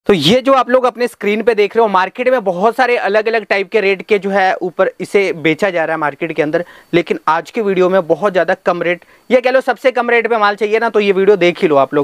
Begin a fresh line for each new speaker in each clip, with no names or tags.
तो ये जो आप लोग अपने स्क्रीन पे देख रहे हो, मार्केट में बहुत सारे अलग अलग टाइप के रेट के जो है ऊपर इसे बेचा जा रहा है मार्केट के अंदर, लेकिन आज के वीडियो में बहुत ज़्यादा कम रेट, ये कह लो सबसे कम रेट पे माल चाहिए ना तो ये वीडियो देख ही लो आप लोग।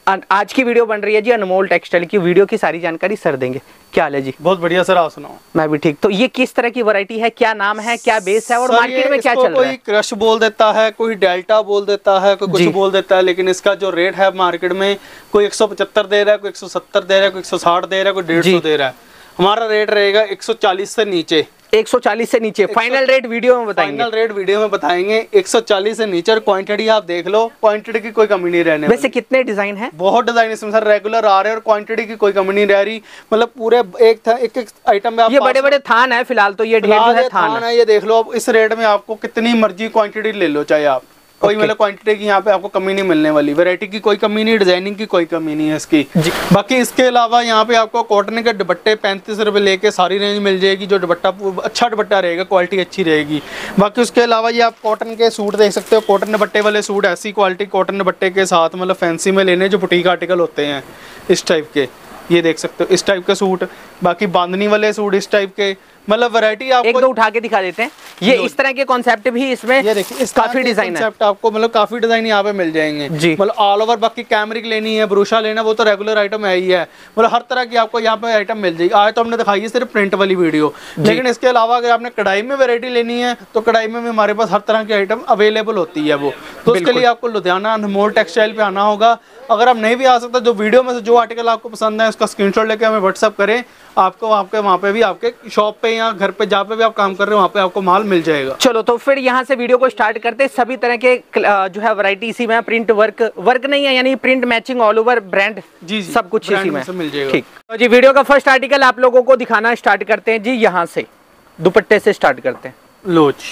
आज की वीडियो बन रही है जी अनमोल टेक्सटाइल की, वीडियो की सारी जानकारी सर देंगे। क्या हाल है जी?
बहुत बढ़िया सर, आप सुनाओ।
मैं भी ठीक। तो ये किस तरह की वैरायटी है, क्या नाम है, क्या बेस है और मार्केट में क्या चल रहा है?
कोई क्रश बोल देता है, कोई डेल्टा बोल देता है, कोई कुछ बोल देता है, लेकिन इसका जो रेट है मार्केट में कोई 175 दे रहा है, कोई 170 दे रहा है, कोई 160 दे रहा है, कोई 150 दे रहा है। हमारा रेट रहेगा 140 से नीचे।
140 से नीचे फाइनल रेट वीडियो में बताएंगे।
फाइनल रेट वीडियो में बताएंगे 140 से नीचे। क्वांटिटी आप देख लो, क्वांटिटी की कोई कमी नहीं रहने।
वैसे कितने डिजाइन हैं?
बहुत डिजाइन इसमें सर रेगुलर आ रहे हैं और क्वांटिटी की कोई कमी नहीं रह रही। मतलब पूरे एक आइटम में आप
ये बड़े बड़े थान है फिलहाल, तो ये ढेर जो है थान है।
ये देख लो, अब इस रेट में आपको कितनी मर्जी क्वांटिटी ले लो, चाहे आप कोई मतलब क्वांटिटी की यहाँ पे आपको कमी नहीं मिलने वाली। वैरायटी की कोई कमी नहीं, डिजाइनिंग की कोई कमी नहीं है इसकी। बाकी इसके अलावा यहाँ पे आपको कॉटन के दुपट्टे 35 रुपए लेके सारी रेंज मिल जाएगी। जो दुपट्टा अच्छा दुपट्टा रहेगा, क्वालिटी अच्छी रहेगी। बाकी उसके अलावा ये आप कॉटन के सूट देख सकते हो, कॉटन दुपट्टे वाले सूट ऐसी क्वालिटी कॉटन दुपट्टे के साथ मतलब फैंसी में लेने जो बुटीक आर्टिकल होते हैं इस टाइप के, ये देख सकते हो इस टाइप के सूट। बाकी बांधनी वाले सूट इस टाइप के, मतलब वैरायटी आपको
एक दो उठा के दिखा देते हैं। ये इस तरह के कॉन्सेप्ट भी इसमें, ये देखिए इस काफी डिजाइन है
आपको, मतलब काफी डिजाइन यहाँ पे मिल जाएंगे जी। मतलब ऑल ओवर। बाकी कैमरिक लेनी है, ब्रूशा लेना, वो तो रेगुलर आइटम है ही है। मतलब हर तरह की आपको यहाँ पे आइटम मिल जाएगी। आज तो हमने दिखाई है सिर्फ प्रिंट वाली वीडियो, लेकिन इसके अलावा अगर आपने कढ़ाई में वैरायटी लेनी है तो कढ़ाई में भी हमारे पास हर तरह की आइटम अवेलेबल होती है वो। तो उसके लिए आपको लुधियाना अनमोल टेक्सटाइल पे आना होगा। अगर आप नहीं भी आ सकते, जो वीडियो में से जो आर्टिकल आपको पसंद है उसका स्क्रीनशॉट लेके हमें व्हाट्सअप करें, आपको आपके वहाँ पे भी आपके शॉप पे या घर पे जहाँ पे भी आप काम कर रहे हो वहाँ पे आपको माल मिल जाएगा।
चलो तो फिर यहाँ से वीडियो को स्टार्ट करते हैं। सभी तरह के जो है वैरायटी इसी में, प्रिंट वर्क नहीं है, यानी print matching all over brand जी सब कुछ इसी में
मिल जाएगा।
ठीक तो जी, वीडियो का फर्स्ट आर्टिकल आप लोगों को दिखाना स्टार्ट करते हैं जी। यहाँ से दुपट्टे से स्टार्ट करते हैं।
लोच,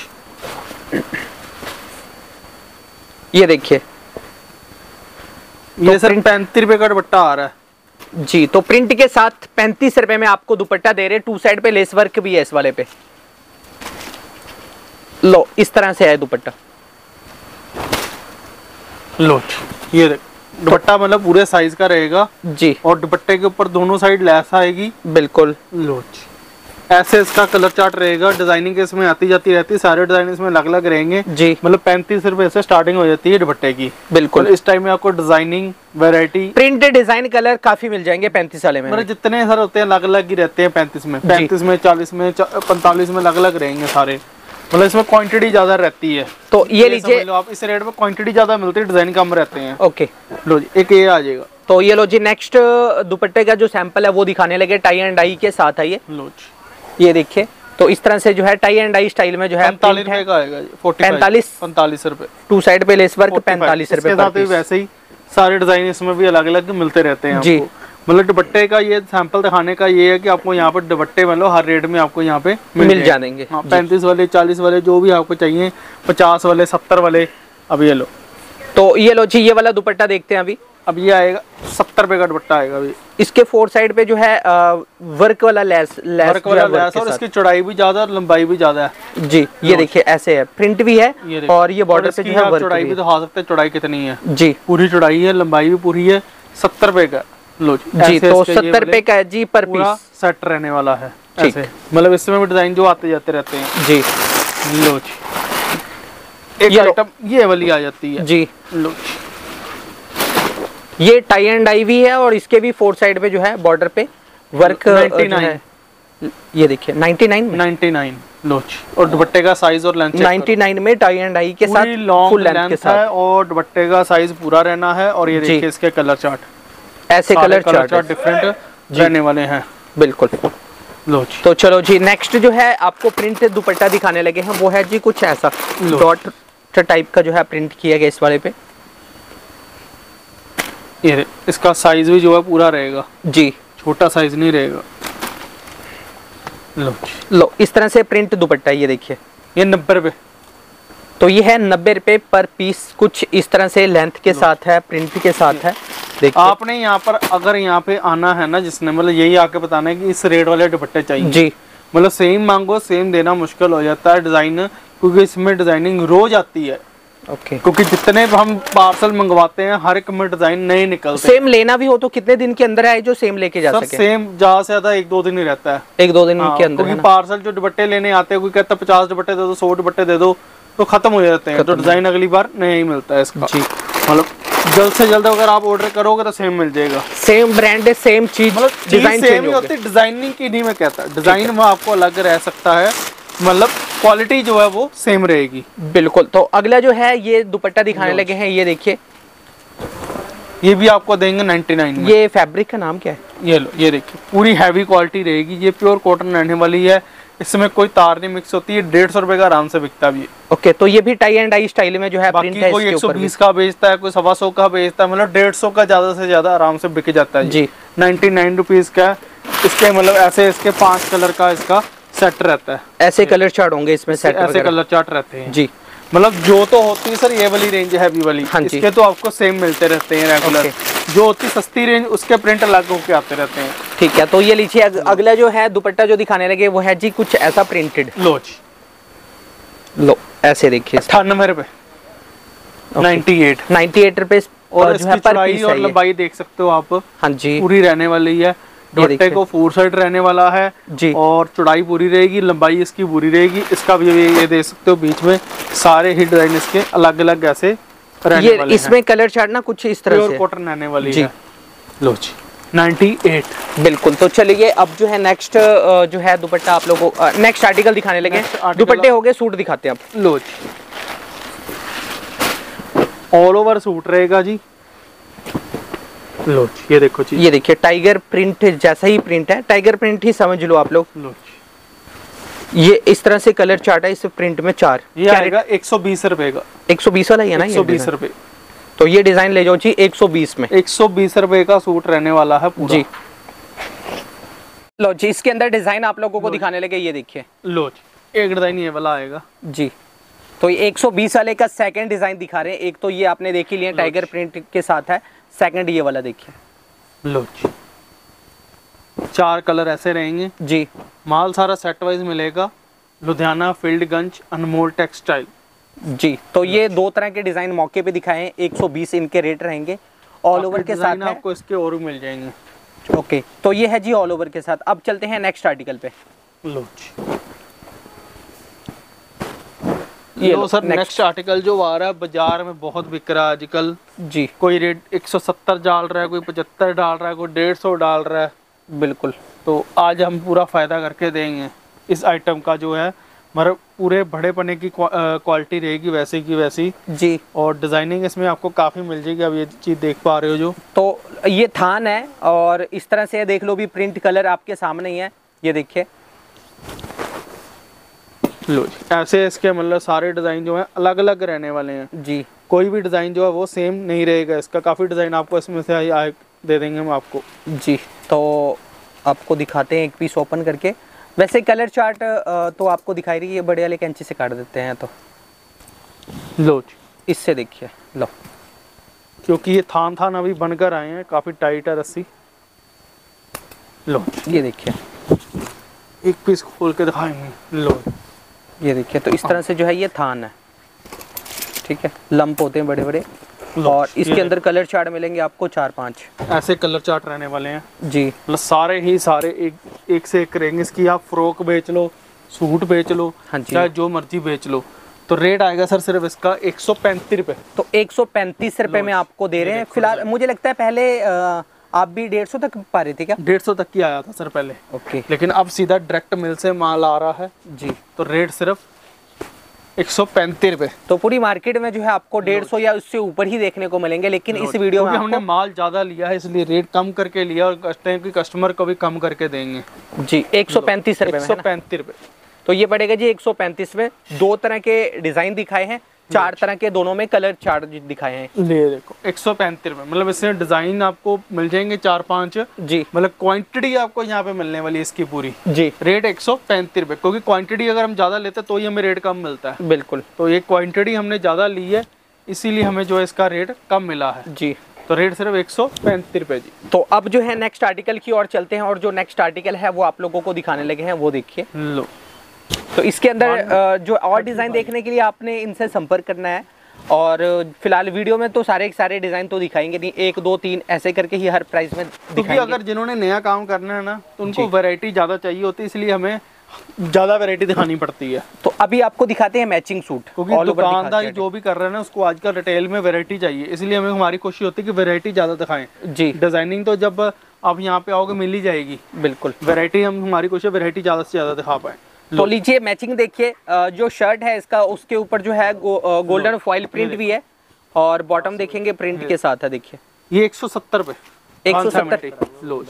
ये देखिए,
ये सर 35 रुपए का दुपट्टा आ रहा है
जी। तो प्रिंट के साथ 35 रुपए में आपको दुपट्टा दे रहे हैं। 2 साइड पे लेस वर्क भी है इस वाले पे। लो इस तरह से है दुपट्टा।
लो ये दुपट्टा मतलब पूरे साइज का रहेगा
जी, और
दुपट्टे के ऊपर दोनों साइड लेस आएगी बिल्कुल। लोच ऐसे इसका कलर चार्ट रहेगा। डिजाइनिंग इसमें आती जाती रहती है, सारे डिजाइन इसमें अलग अलग रहेंगे जी। मतलब 35 रुपए से स्टार्टिंग हो जाती है दुपट्टे की बिल्कुल। इस टाइम में आपको designing variety print
design colour काफी मिल जाएंगे 35 वाले में।
मतलब जितने सर होते हैं अलग अलग ही रहते हैं 35 में, 40 में 45 में अलग अलग रहेंगे सारे। मतलब इसमें क्वांटिटी ज्यादा रहती है।
तो ये लीजिए
आप, इस रेट में क्वांटिटी ज्यादा मिलती है, डिजाइन कम रहते हैं।
ओके
लो जी, एक ये आ जाएगा।
तो ये लो जी, नेक्स्ट दुपट्टे का जो सैंपल है वो दिखाने लगे। टाई एंड डाई के साथ है ये। लो जी ये देखिए, तो इस तरह से जो है टाई एंड डाई स्टाइल में जो है
45 रुपए का आएगा। 45 रुपए।
2 साइड पे लेस वर्क 45 रुपए।
साथ ही वैसे ही सारे डिजाइन इसमें भी अलग अलग मिलते रहते हैं जी। मतलब दुपट्टे का ये सैंपल दिखाने का ये है कि आपको यहाँ पर दुपट्टे मतलब हर रेट में आपको यहाँ पे मिल जाएंगे। 35 वाले, 40 वाले, जो भी आपको चाहिए, 50 वाले, 70 वाले। अब ये लो,
तो ये लो जी, ये वाला दुपट्टा देखते हैं अभी।
अब ये आएगा 70 रुपए का दुपट्टा आएगा अभी।
इसके 4 साइड पे जो है वर्क वाला लेस
और इसकी चौड़ाई भी ज्यादा और लंबाई भी ज्यादा है जी।
ये देखिए ऐसे है, प्रिंट भी है और ये बॉर्डर पे जो है वर्क
चौड़ाई भी दिखा सकते हैं। चौड़ाई कितनी है
जी,
पूरी चौड़ाई है, लंबाई भी पूरी है। 70 रुपए का लो
जी। तो 70 रुपए का है जी पर पीस।
सेट रहने वाला है ऐसे। मतलब इसमें भी डिजाइन जो आते जाते रहते हैं जी। लो जी, एक आइटम ये वाली आ जाती है जी। लो
ये टाई एंड डाई भी है और इसके भी 4 साइड पे जो है बॉर्डर पे वर्क
99।
ये देखिए 99
लोच। और दुपट्टे का साइज और लेंथ
99 में टाई एंड डाई के साथ
फुल लेंथ के साथ, और दुपट्टे का साइज पूरा रहना है। और ये देखिए इसके कलर चार्ट,
ऐसे कलर चार्ट
डिफरेंट रहने वाले हैं बिल्कुल। लोच।
तो चलो जी, नेक्स्ट जो है आपको प्रिंट दुपट्टा दिखाने लगे हैं, वो है जी कुछ ऐसा डॉट टाइप का जो है प्रिंट किया गया इस वाले पे।
ये इसका साइज भी जो है पूरा रहेगा
जी,
छोटा साइज नहीं रहेगा।
लो इस तरह से प्रिंट दुपट्टा। ये देखिए,
ये 90 रुपए।
तो ये है 90 रुपए पर पीस। कुछ इस तरह से लेंथ के साथ है, प्रिंट के साथ है। देखिए
आपने यहाँ पर अगर यहाँ पे आना है ना, जिसने मतलब यही आके बताना है कि इस रेट वाले दुपट्टे चाहिए जी। मतलब सेम मांगो सेम देना मुश्किल हो जाता है डिजाइन, क्योंकि इसमें डिजाइनिंग रोज आती है।
ओके।
क्योंकि जितने हम पार्सल मंगवाते हैं हर एक में डिजाइन नए निकलते हैं।
सेम लेना भी हो तो कितने दिन के अंदर है जो सेम लेके जा सके?
सेम ज्यादा से ज्यादा 1-2 दिन ही रहता है।
1-2 दिन के अंदर,
क्योंकि पार्सल जो दुपट्टे लेने आते हैं, कोई कहता है 50 दुपट्टे दे दो, 100 दुपट्टे दे दो, तो खत्म हो जाते हैं। तो डिजाइन अगली बार नया ही मिलता है इसका जी। मतलब जल्द से जल्द अगर आप ऑर्डर करोगे तो सेम मिल जाएगा।
सेम ब्रांड है, सेम चीज,
मतलब
डिजाइन
सेम ही होती है, डिजाइनिंग की नहीं मैं कहता, डिजाइन में आपको अलग रह सकता है, मतलब क्वालिटी जो है वो सेम रहेगी।
बिल्कुल। तो अगला जो है ये दुपट्टा दिखाने लगे हैं, ये देखिए,
ये भी आपको देंगे 99 में।
ये फैब्रिक का नाम क्या है?
ये लो, ये देखिए, पूरी हैवी क्वालिटी रहेगी, ये प्योर कॉटन रहने वाली है, इसमें कोई तार नहीं मिक्स होती है। 150 रुपए का आराम से बिकता भी है।
ओके। तो ये भी टाई एंड डाई स्टाइल में जो है प्रिंट है,
कोई 120 का बेचता है, कोई 125 का बेचता है, मतलब 150 का ज्यादा से ज्यादा आराम से बिक जाता है जी। 99 रुपीज का इसके, मतलब ऐसे इसके 5 कलर का इसका सेट रहता है।
ऐसे कलर चार्ट होंगे इसमें, सेट
ऐसे कलर चार्ट रहते हैं
जी।
मतलब जो तो होती है सर ये वाली रेंज हैवी वाली, इसके तो आपको सेम मिलते रहते हैं रेगुलर। जो होती सस्ती रेंज उसके प्रिंट अलग होके आते रहते हैं।
ठीक है। तो ये लीजिए, अगला जो है दुपट्टा जो दिखाने लगे वो है जी कुछ ऐसा प्रिंटेड।
लो जी,
लो ऐसे देखिए,
98 रुपए,
98 रुपए।
और इसकी चौड़ाई और लंबाई देख सकते हो आप।
हाँ जी,
पूरी रहने वाली है। दुपट्टे को 4 साइड रहने वाला है
जी,
और चौड़ाई पूरी रहेगी, लंबाई इसकी पूरी रहेगी। इसका भी ये देख सकते हो बीच में सारे ही डिजाइन इसके अलग अलग ऐसे रहने वाले
इसमें हैं। कलर चार्ट ना कुछ इस तरह से
कॉटन रहने वाली है। लो जी, 98।
बिल्कुल। तो चलिए अब जो है नेक्स्ट जो है दुपट्टा आप लोगों को नेक्स्ट आर्टिकल दिखाने लगे। दुपट्टे हो गए, सूट दिखाते हैं आप।
लो जी, ऑल ओवर सूट रहेगा जी। लो जी, ये देखो जी,
ये देखिए टाइगर प्रिंट जैसा ही प्रिंट है, टाइगर प्रिंट ही समझ लो आप लोग।
लो जी,
ये इस तरह से कलर चार्ट है, इस प्रिंट में 4।
ये आएगा 120 रुपए का।
120 वाला ही है ना?
120 रुपए।
तो ये डिजाइन ले जाओ जी 120 में।
120 रुपए का सूट रहने वाला है पूरा
जी। लो जी, इसके अंदर डिजाइन आप लोगों को दिखाने लगे, ये देखिए।
लो जी, एक डिजाइन ये वाला आएगा
जी। तो ये 120 वाले का सेकंड डिजाइन दिखा रहे हैं। एक तो ये आपने देख ही लिया टाइगर प्रिंट के साथ है, सेकंड ये वाला देखिए।
लो जी, 4 कलर ऐसे रहेंगे
जी।
माल सारा सेट वाइज मिलेगा। लुधियाना फील्डगंज अनमोल टेक्सटाइल
जी। तो ये 2 तरह के डिजाइन मौके पे दिखाए हैं, 120 इनके रेट रहेंगे। ऑल ओवर के साथ
आपको इसके और भी मिल जाएंगे।
ओके। तो ये है जी ऑल ओवर के साथ। अब चलते हैं नेक्स्ट आर्टिकल पे।
लो जी, ये लो सर, नेक्स्ट आर्टिकल जो आ रहा है बाजार में बहुत बिक रहा है आजकल
जी।
कोई रेट 170 डाल रहा है, कोई 75 डाल रहा है, कोई 150 डाल रहा है।
बिल्कुल।
तो आज हम पूरा फायदा करके देंगे इस आइटम का, जो है मतलब पूरे बड़े पने की क्वालिटी रहेगी वैसे की वैसी
जी।
और डिजाइनिंग इसमें आपको काफी मिल जाएगी। अब ये चीज देख पा रहे हो जो,
तो ये थान है और इस तरह से देख लो भी प्रिंट कलर आपके सामने ही है, ये देखिए।
लो जी, ऐसे इसके मतलब सारे डिजाइन जो है अलग अलग रहने वाले हैं
जी।
कोई भी डिजाइन जो है वो सेम नहीं रहेगा। इसका काफी डिजाइन आपको इसमें से दे देंगे हम आपको
जी। तो आपको दिखाते हैं एक पीस ओपन करके। वैसे कलर चार्ट तो आपको दिखाई रही है, बड़े वाले कैंची से काट देते हैं। तो
लो जी,
इससे देखिए, लो,
क्योंकि ये थान थान अभी बनकर आए हैं, काफी टाइट है रस्सी। लो
ये देखिए,
एक पीस खोल के दिखाएंगे। लो
ये देखिए। तो इस तरह से जो है ये थान है, ठीक है, लंप होते हैं बड़े बड़े। और इसके अंदर कलर चार्ट मिलेंगे आपको 4-5
ऐसे कलर चार्ट रहने वाले हैं
जी।
मतलब सारे ही सारे एक से एक रहेंगे। इसकी आप फ्रॉक बेच लो, सूट बेच लो,
हाँ जी,
चाहे जो मर्जी बेच लो। तो रेट आएगा सर सिर्फ इसका 135 रुपए।
तो 135 रुपए में आपको दे रहे हैं फिलहाल। मुझे लगता है पहले आप भी 150 तक पा रहे थे क्या?
150 तक की आया था सर पहले।
ओके।
लेकिन अब सीधा डायरेक्ट मिल से माल आ रहा है
जी।
तो रेट सिर्फ 135 रुपए।
तो पूरी मार्केट में जो है आपको 150 या उससे ऊपर ही देखने को मिलेंगे, लेकिन इस वीडियो में
हमने माल ज्यादा लिया है इसलिए रेट कम करके लिया और कस्टमर को भी कम करके देंगे
जी। 135 रुपए में,
135 रुपए।
तो ये पड़ेगा जी 135 में। 2 तरह के डिजाइन दिखाए हैं, 4 तरह के दोनों में कलर चार्ट दिखाए हैं।
ले देखो 135 रुपए, मतलब इसमें डिजाइन आपको मिल जाएंगे 4-5
जी।
मतलब क्वांटिटी आपको यहाँ पे मिलने वाली है इसकी पूरी
जी।
रेट 135 रुपए, क्योंकि क्वांटिटी अगर हम ज्यादा लेते हैं तो ही हमें रेट कम मिलता है।
बिल्कुल।
तो ये क्वांटिटी हमने ज्यादा ली है इसीलिए हमें जो है इसका रेट कम मिला है
जी।
तो रेट सिर्फ 135 रुपए जी।
तो अब जो है नेक्स्ट आर्टिकल की ओर चलते हैं और जो नेक्स्ट आर्टिकल है वो आप लोगों को दिखाने लगे हैं, वो देखिए।
लो,
तो इसके अंदर जो और डिजाइन देखने के लिए आपने इनसे संपर्क करना है। और फिलहाल वीडियो में तो सारे डिजाइन तो दिखाएंगे नहीं, 1 2 3 ऐसे करके ही हर प्राइस में
क्योंकि
दिखाएंगे।
अगर जिन्होंने नया काम करना है ना तो उनको वैरायटी ज़्यादा चाहिए होती है, इसलिए हमें ज़्यादा वैरायटी दिखानी पड़ती है।
तो अभी आपको दिखाते हैं मैचिंग सूट,
क्योंकि दुकानदार जो भी कर रहे हैं ना उसको आजकल रिटेल में वैरायटी चाहिए, इसलिए हमें हमारी कोशिश होती है कि वैरायटी ज़्यादा दिखाएं
जी।
डिजाइनिंग तो जब आप यहाँ पे आओगे मिल ही जाएगी,
बिल्कुल।
वैरायटी हमारी कोशिश वैरायटी ज़्यादा से ज़्यादा दिखा पाए।
तो लीजिए मैचिंग देखिए, जो शर्ट है इसका उसके ऊपर जो है गोल्डन फॉइल प्रिंट भी है और बॉटम देखेंगे प्रिंट के साथ है। देखिए
ये 170 रुपए,
170
लो।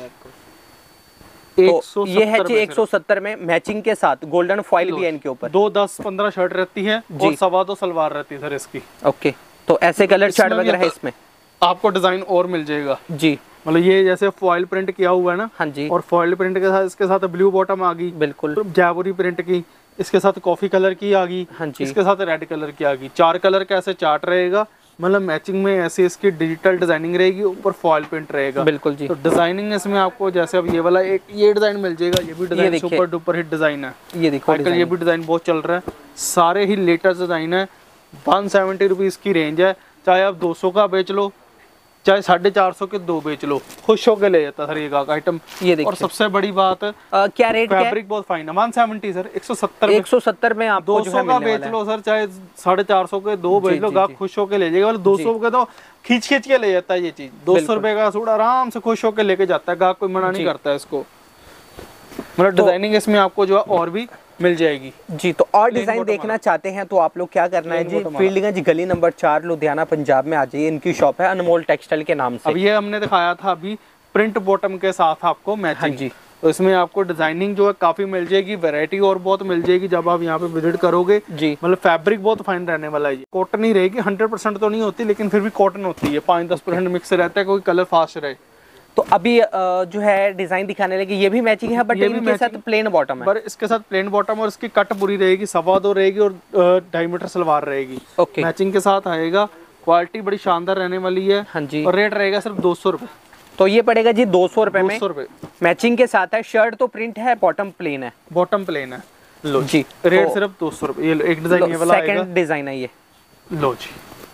तो ये है जी 170 में मैचिंग के साथ गोल्डन फॉइल भी है इनके ऊपर।
2 10 15 शर्ट रहती है और 2.25 सलवार रहती है सर इसकी।
ओके, तो ऐसे कलर चार्ट वगैरह है इसमें,
आपको डिजाइन और मिल जाएगा
जी।
मतलब ये जैसे फॉइल प्रिंट किया हुआ है ना,
हाँ जी,
और फॉइल प्रिंट के साथ इसके साथ ब्लू बॉटम आ गई,
बिल्कुल
जयपुरी प्रिंट की, इसके साथ कॉफी कलर की आ गई,
हाँ जी,
इसके साथ रेड कलर की आ गई। 4 कलर का ऐसे चार्ट रहेगा, मतलब मैचिंग में ऐसे इसकी डिजिटल डिजाइनिंग रहेगी, ऊपर फॉइल प्रिंट रहेगा,
बिल्कुल जी।
तो डिजाइनिंग इसमें आपको जैसे अब ये वाला एक ये डिजाइन मिल जाएगा, ये भी design super duper hit design है,
ये देखो
आजकल ये भी डिजाइन बहुत चल रहा है, सारे ही लेटेस्ट डिजाइन है। 170 रुपीज की रेंज है, चाहे आप 200 का बेच लो चाहे 450 के 2 बेच लो, खुश होकर ले जाता सर ये का आइटम।
ये देखिए,
और सबसे बड़ी बात
क्या रेट है?
फैब्रिक बहुत फाइन है, 170 सर,
170 में आपको
200 का बेच लो सर, चाहे 450 के 2 बेच लो, गाहक खुश होकर ले जाएगा। 200 के तो खींच के ले जाता है ये चीज, 200 रुपए का सूट आराम से खुश होकर लेके जाता है गाहक, कोई मना नहीं करता है इसको। मतलब डिजाइनिंग इसमें आपको जो है और भी मिल जाएगी
जी। तो और डिजाइन देखना चाहते हैं तो आप लोग क्या करना है जी, फील्डगंज गली नंबर 4 लुधियाना पंजाब में आ जाइए, इनकी शॉप है अनमोल टेक्सटाइल के नाम से।
अब ये हमने दिखाया था अभी प्रिंट बॉटम के साथ आपको मैचिंग जी, तो इसमें आपको डिजाइनिंग जो है काफी मिल जाएगी, वैरायटी और बहुत मिल जाएगी जब आप यहाँ पे विजिट करोगे जी। मतलब फैब्रिक बहुत फाइन रहने वाला है, कॉटन ही रहेगी, 100% तो नहीं होती लेकिन फिर भी कॉटन होती है, 5-10% मिक्स रहता है, कोई कलर फास्ट रहे।
तो अभी जो है डिजाइन दिखाने लगे, ये भी मैचिंग है बट इनके साथ प्लेन बॉटम है,
पर इसके साथ प्लेन बॉटम और इसकी कट पूरी रहेगी, 2.25 रहेगी और 2.5 मीटर सलवार रहेगी।
ओके,
मैचिंग के साथ आएगा, क्वालिटी बड़ी शानदार रहने वाली है।
हाँ जी,
और रेट रहेगा सिर्फ 200 रुपए।
तो ये पड़ेगा जी 200 रुपए में,
200 रुपए
मैचिंग के साथ है। शर्ट तो प्रिंट है, बॉटम प्लेन है,
बॉटम प्लेन है। लो
जी,
रेट तो सिर्फ 200 रुपए। ये एक डिजाइन ये वाला आएगा,
सेकंड डिजाइन है ये,
लो जी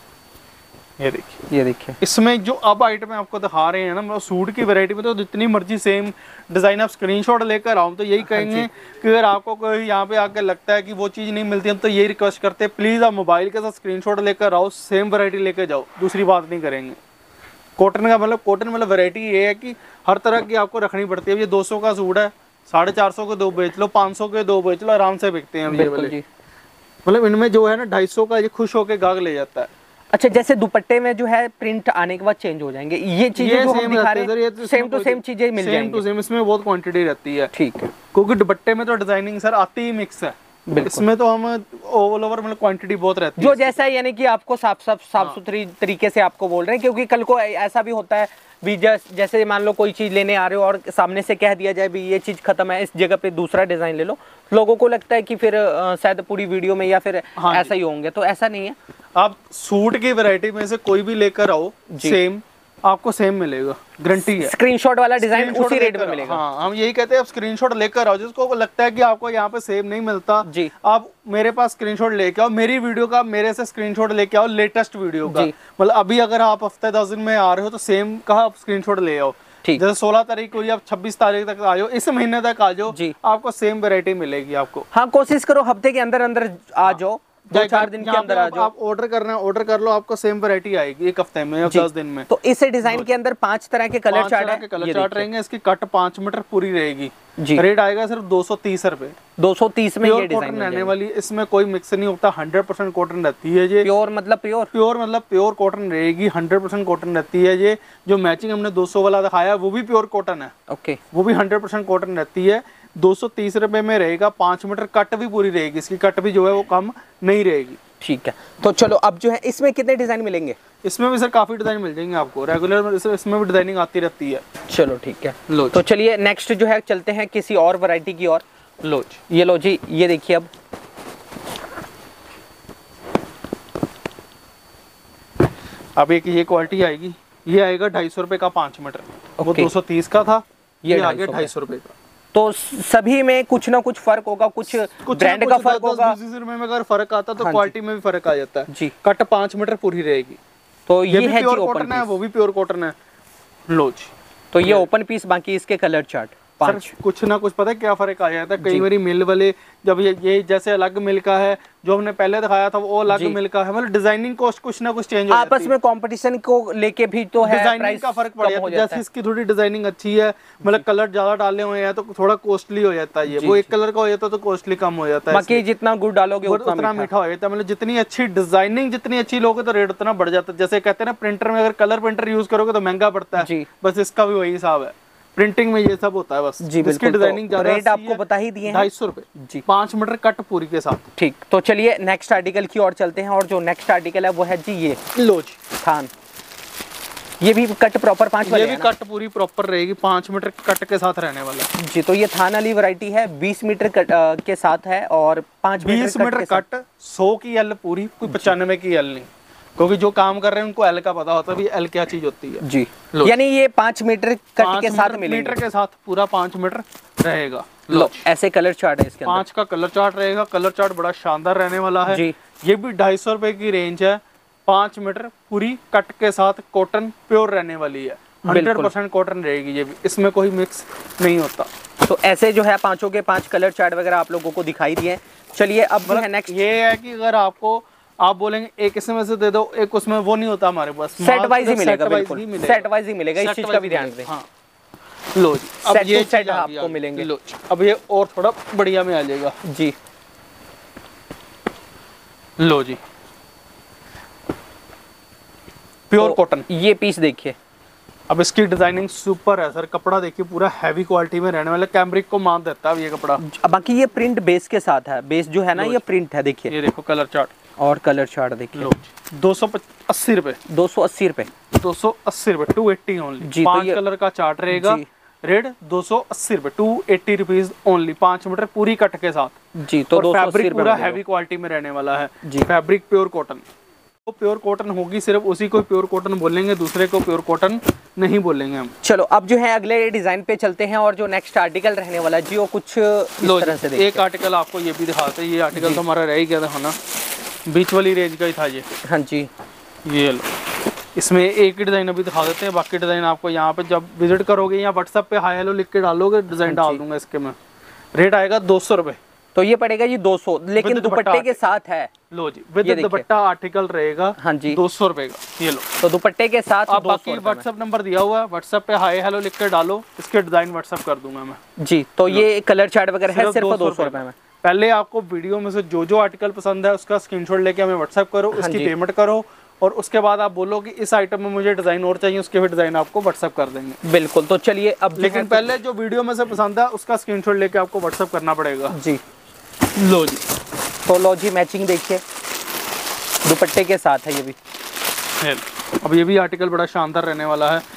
ये देखिए,
ये देखिए।
इसमें जो अब आइटम आपको दिखा रहे हैं ना, मतलब सूट की वैरायटी में तो जितनी मर्जी सेम डिजाइन आप स्क्रीनशॉट लेकर आओ, तो यही कहेंगे कि अगर आपको कोई यहाँ पे आकर लगता है कि वो चीज़ नहीं मिलती, हम तो यही रिक्वेस्ट करते हैं प्लीज़ आप मोबाइल के साथ स्क्रीनशॉट लेकर आओ, सेम वैरायटी लेकर जाओ, दूसरी बात नहीं करेंगे। कॉटन का मतलब कॉटन मतलब वैरायटी ये है कि हर तरह की आपको रखनी पड़ती है। ये 200 का सूट है, 450 के 2 बेच लो, 500 के 2 बेच लो, आराम से बिकते हैं ये वाले। मतलब इनमें जो है ना 250 का ये खुश होकर गाहक ले जाता है।
अच्छा, जैसे दुपट्टे में जो है प्रिंट आने के बाद चेंज हो जाएंगे, ये चीजें जो हम दिखा रहे हैं सेम टू सेम चीजें मिल जाएंगी, सेम टू
सेम। इसमें बहुत क्वांटिटी रहती है, ठीक है, क्योंकि दुपट्टे में तो डिजाइनिंग सर आती ही मिक्स है, इसमें तो हम ऑल ओवर मतलब क्वांटिटी बहुत रहती है
जो जैसा है, यानी कि आपको साफ सुथरी तरीके से आपको बोल रहे हैं, क्योंकि कल को ऐसा भी होता है भी जैसे मान लो कोई चीज लेने आ रहे हो और सामने से कह दिया जाए भी ये चीज खत्म है, इस जगह पे दूसरा डिजाइन ले लो, लोगों को लगता है कि फिर शायद पूरी वीडियो में या फिर ऐसा ही होंगे, तो ऐसा नहीं है।
आप सूट की वैरायटी में से कोई भी लेकर आओ, सेम आपको सेम मिलेगा, गारंटी है।
स्क्रीनशॉट वाला डिजाइन उसी रेट में मिलेगा।
हाँ, हम यही कहते हैं आप स्क्रीनशॉट लेकर आओ, जिसको लगता है कि आपको यहाँ पे सेम नहीं मिलता जी, आप मेरे पास स्क्रीनशॉट लेके आओ, मेरी वीडियो का मेरे से स्क्रीनशॉट लेके आओ, लेटेस्ट वीडियो का। मतलब अभी अगर आप हफ्ते 10 दिन में आ रहे हो तो सेम का आप स्क्रीनशॉट ले आओ, जैसे 16 तारीख को आप 26 तारीख तक आ जाओ, इस महीने तक आ जाओ, आपको सेम वैरायटी मिलेगी आपको।
हाँ, कोशिश करो हफ्ते के अंदर अंदर आ जाओ, 2-4 दिन के अंदर आ जाओ।
आप ऑर्डर करना है ऑर्डर कर लो, आपको सेम वैरायटी आएगी एक हफ्ते में या 10 दिन में।
तो इस डिजाइन के अंदर 5 तरह के कलर चार्ट
रहेंगे, इसकी कट 5 मीटर पूरी रहेगी जी। रेट आएगा सिर्फ 230 रुपए,
230 में ये डिजाइन
रहने वाली, इसमें कोई मिक्स नहीं होता, 100% कॉटन रहती है ये,
प्योर मतलब
प्योर कॉटन रहेगी, 100% कॉटन रहती है ये। जो मैचिंग हमने 200 वाला दिखाया वो भी प्योर कॉटन है, ओके, वो भी 100% कॉटन रहती है। 230 रुपए में रहेगा, 5 मीटर कट भी पूरी रहेगी, इसकी कट भी जो है वो कम नहीं रहेगी।
ठीक है, तो चलो अब जो है इसमें कितने डिजाइन मिलेंगे?
इसमें भी सर काफी डिजाइन मिल जाएंगे आपको, रेगुलर इसमें भी डिजाइनिंग आती रहती है।
चलो ठीक है, लो तो चलिए नेक्स्ट जो है चलते हैं किसी और वैरायटी की ओर।
लो
ये लो जी, ये देखिए
अब एक ये क्वालिटी आएगी, ये आएगा 250 रुपए का 5 मीटर, वो 230 का था, ये आ गया 250 रुपए का।
तो सभी में कुछ ना कुछ फर्क होगा, कुछ ब्रांड का फर्क होगा।
20 रुपए में अगर फर्क आता तो
हाँ
क्वालिटी में भी फर्क आ जाता है
जी।
कट 5 मीटर पूरी रहेगी।
तो ये
भी
है जी
प्योर
ओपन
कॉटन है,
पीस।
वो भी प्योर कॉटन है। लो जी,
तो ये ओपन पीस, बाकी इसके कलर चार्ट 5।
सर कुछ ना कुछ पता है क्या फर्क आ जाता है। कई बारी मिल वाले जब ये जैसे अलग मिल का है, जो हमने पहले दिखाया था वो अलग मिल का है, मतलब डिजाइनिंग कॉस्ट कुछ ना कुछ चेंज हो जाती है।
आपस में कंपटीशन को लेके भी तो है,
डिजाइनिंग का फर्क पड़ जाता है। जैसे इसकी थोड़ी डिजाइनिंग अच्छी है, मतलब कलर ज्यादा डाले हुए हैं तो थोड़ा कॉस्टली हो जाता है। ये वो एक कलर का हो जाता है तो कॉस्टली कम हो जाता है।
बाकी जितना गुड़ डालोगे
उतना मीठा हो जाता है। मतलब जितनी अच्छी डिजाइनिंग जितनी अच्छी लोगे तो रेट उतना बढ़ जाता है। जैसे कहते हैं ना, प्रिंटर में अगर कलर प्रिंटर यूज करोगे तो महंगा पड़ता है, बस इसका भी वही हिसाब है। प्रिंटिंग में ये सब होता है बस।
इसकी डिजाइनिंग ज्यादा, रेट आपको बता ही दिए हैं
250 रुपए जी, 5 मीटर कट पूरी के साथ।
ठीक, तो चलिए नेक्स्ट आर्टिकल की ओर चलते हैं। और जो नेक्स्ट आर्टिकल है वो है जी ये
लो जी
थान। ये भी कट प्रॉपर 5 वाले,
ये भी कट पूरी प्रॉपर रहेगी, 5 मीटर कट के साथ रहने वाला
जी। तो ये थान वाली वैरायटी है, 20 मीटर कट के साथ है और 5
मीटर कट 100 की एल पूरी, कोई 95 की एल नहीं, क्योंकि जो काम कर रहे हैं उनको एल का पता होता है भी एल क्या चीज होती है
जी। यानी ये 5 मीटर कट के साथ मिलेंगे,
मीटर के साथ पूरा 5 मीटर रहेगा।
लो ऐसे कलर चार्ट है इसके अंदर।
5 का कलर चार्ट रहेगा। कलर चार्ट बड़ा शानदार रहने वाला है जी। ये भी 250 रुपए की रेंज है। 5 मीटर पूरी कट के साथ कॉटन प्योर रहने वाली है, 100% कॉटन रहेगी ये भी, इसमें कोई मिक्स नहीं होता।
तो ऐसे जो है पांचों के 5 कलर चार्ट वगैरह आप लोगों को दिखाई दिए। चलिए अब है नेक्स्ट।
ये है कि अगर आपको आप बोलेंगे एक इसमें से दे दो, एक उसमें, वो नहीं होता हमारे पास।
सेट वाइज ही मिलेगा, बिल्कुल सेट वाइज ही मिलेगा, इस चीज का भी ध्यान दें।
हाँ। लो जी, अब ये
सेट आपको मिलेंगे।
लो अब ये और थोड़ा बढ़िया में आ जाएगा
जी।
लो जी, प्योर कॉटन।
ये पीस देखिए,
अब इसकी डिजाइनिंग सुपर है सर। कपड़ा देखिए पूरा हैवी क्वालिटी में रहने वाला, कैमरिक को मान देता है ये कपड़ा।
बाकी ये प्रिंट बेस के साथ है, बेस जो है ना ये प्रिंट है। देखिए
ये देखो कलर चार्ट,
और कलर चार्ट देखिए।
280 रुपए,
280 रुपए,
280 रुपए, 280 ओनली। 5 कलर का चार्ट रहेगा, रेट 280 रुपए, 280 रुपीज ओनली, 5 मीटर पूरी कट के साथ
जी। तो 280
फैब्रिक पूरा हैवी क्वालिटी में रहने वाला है जी। फैब्रिक प्योर कॉटन, तो प्योर कॉटन होगी, सिर्फ उसी को प्योर कॉटन बोलेंगे, दूसरे को प्योर कॉटन नहीं बोलेंगे हम।
चलो अब जो है अगले डिजाइन पे चलते हैं। और जो नेक्स्ट आर्टिकल रहने वाला जी वो कुछ इस तरह से देखिए।
एक आर्टिकल आपको ये भी दिखाते हैं। ये आर्टिकल तो हमारा रह ही गया था ना, बीच वाली रेंज का ही था ये।
हाँ जी,
ये लो, इसमें एक ही डिजाइन अभी दिखा देते हैं, बाकी डिजाइन आपको यहाँ पे जब विजिट करोगे या व्हाट्सएप पे हाई हेलो लिख के डालोगे, डिजाइन डाल दूंगा इसके में। रेट आएगा 200 रुपए।
तो ये पड़ेगा जी 200, लेकिन दुपट्टे के साथ है।
लो जी, विद दुपट्टा आर्टिकल रहेगा। हाँ जी, 200 रुपए का। ये लो, तो
दुपट्टे के साथ।
आप बाकी व्हाट्सएप नंबर दिया हुआ है, व्हाट्सएप पे हाई हेलो लिख के डालो, इसके डिजाइन व्हाट्सएप कर दूंगा मैं जी।
तो ये कलर चार्ट वगैरह है सिर्फ 200 रुपए में।
पहले आपको वीडियो में से जो आर्टिकल पसंद है उसका स्क्रीनशॉट लेके हमें व्हाट्सएप करो, उसकी पेमेंट करो, और उसके बाद आप बोलो कि इस आइटम में मुझे डिजाइन और चाहिए, उसके भी डिजाइन आपको व्हाट्सएप कर देंगे।
बिल्कुल। तो चलिए अब,
लेकिन पहले जो वीडियो में से पसंद है उसका स्क्रीनशॉट लेके आपको व्हाट्सएप करना पड़ेगा
जी।
लो जी,
तो लो जी, मैचिंग देखिए, दुपट्टे के साथ है ये भी।
अब ये भी आर्टिकल बड़ा शानदार रहने वाला है।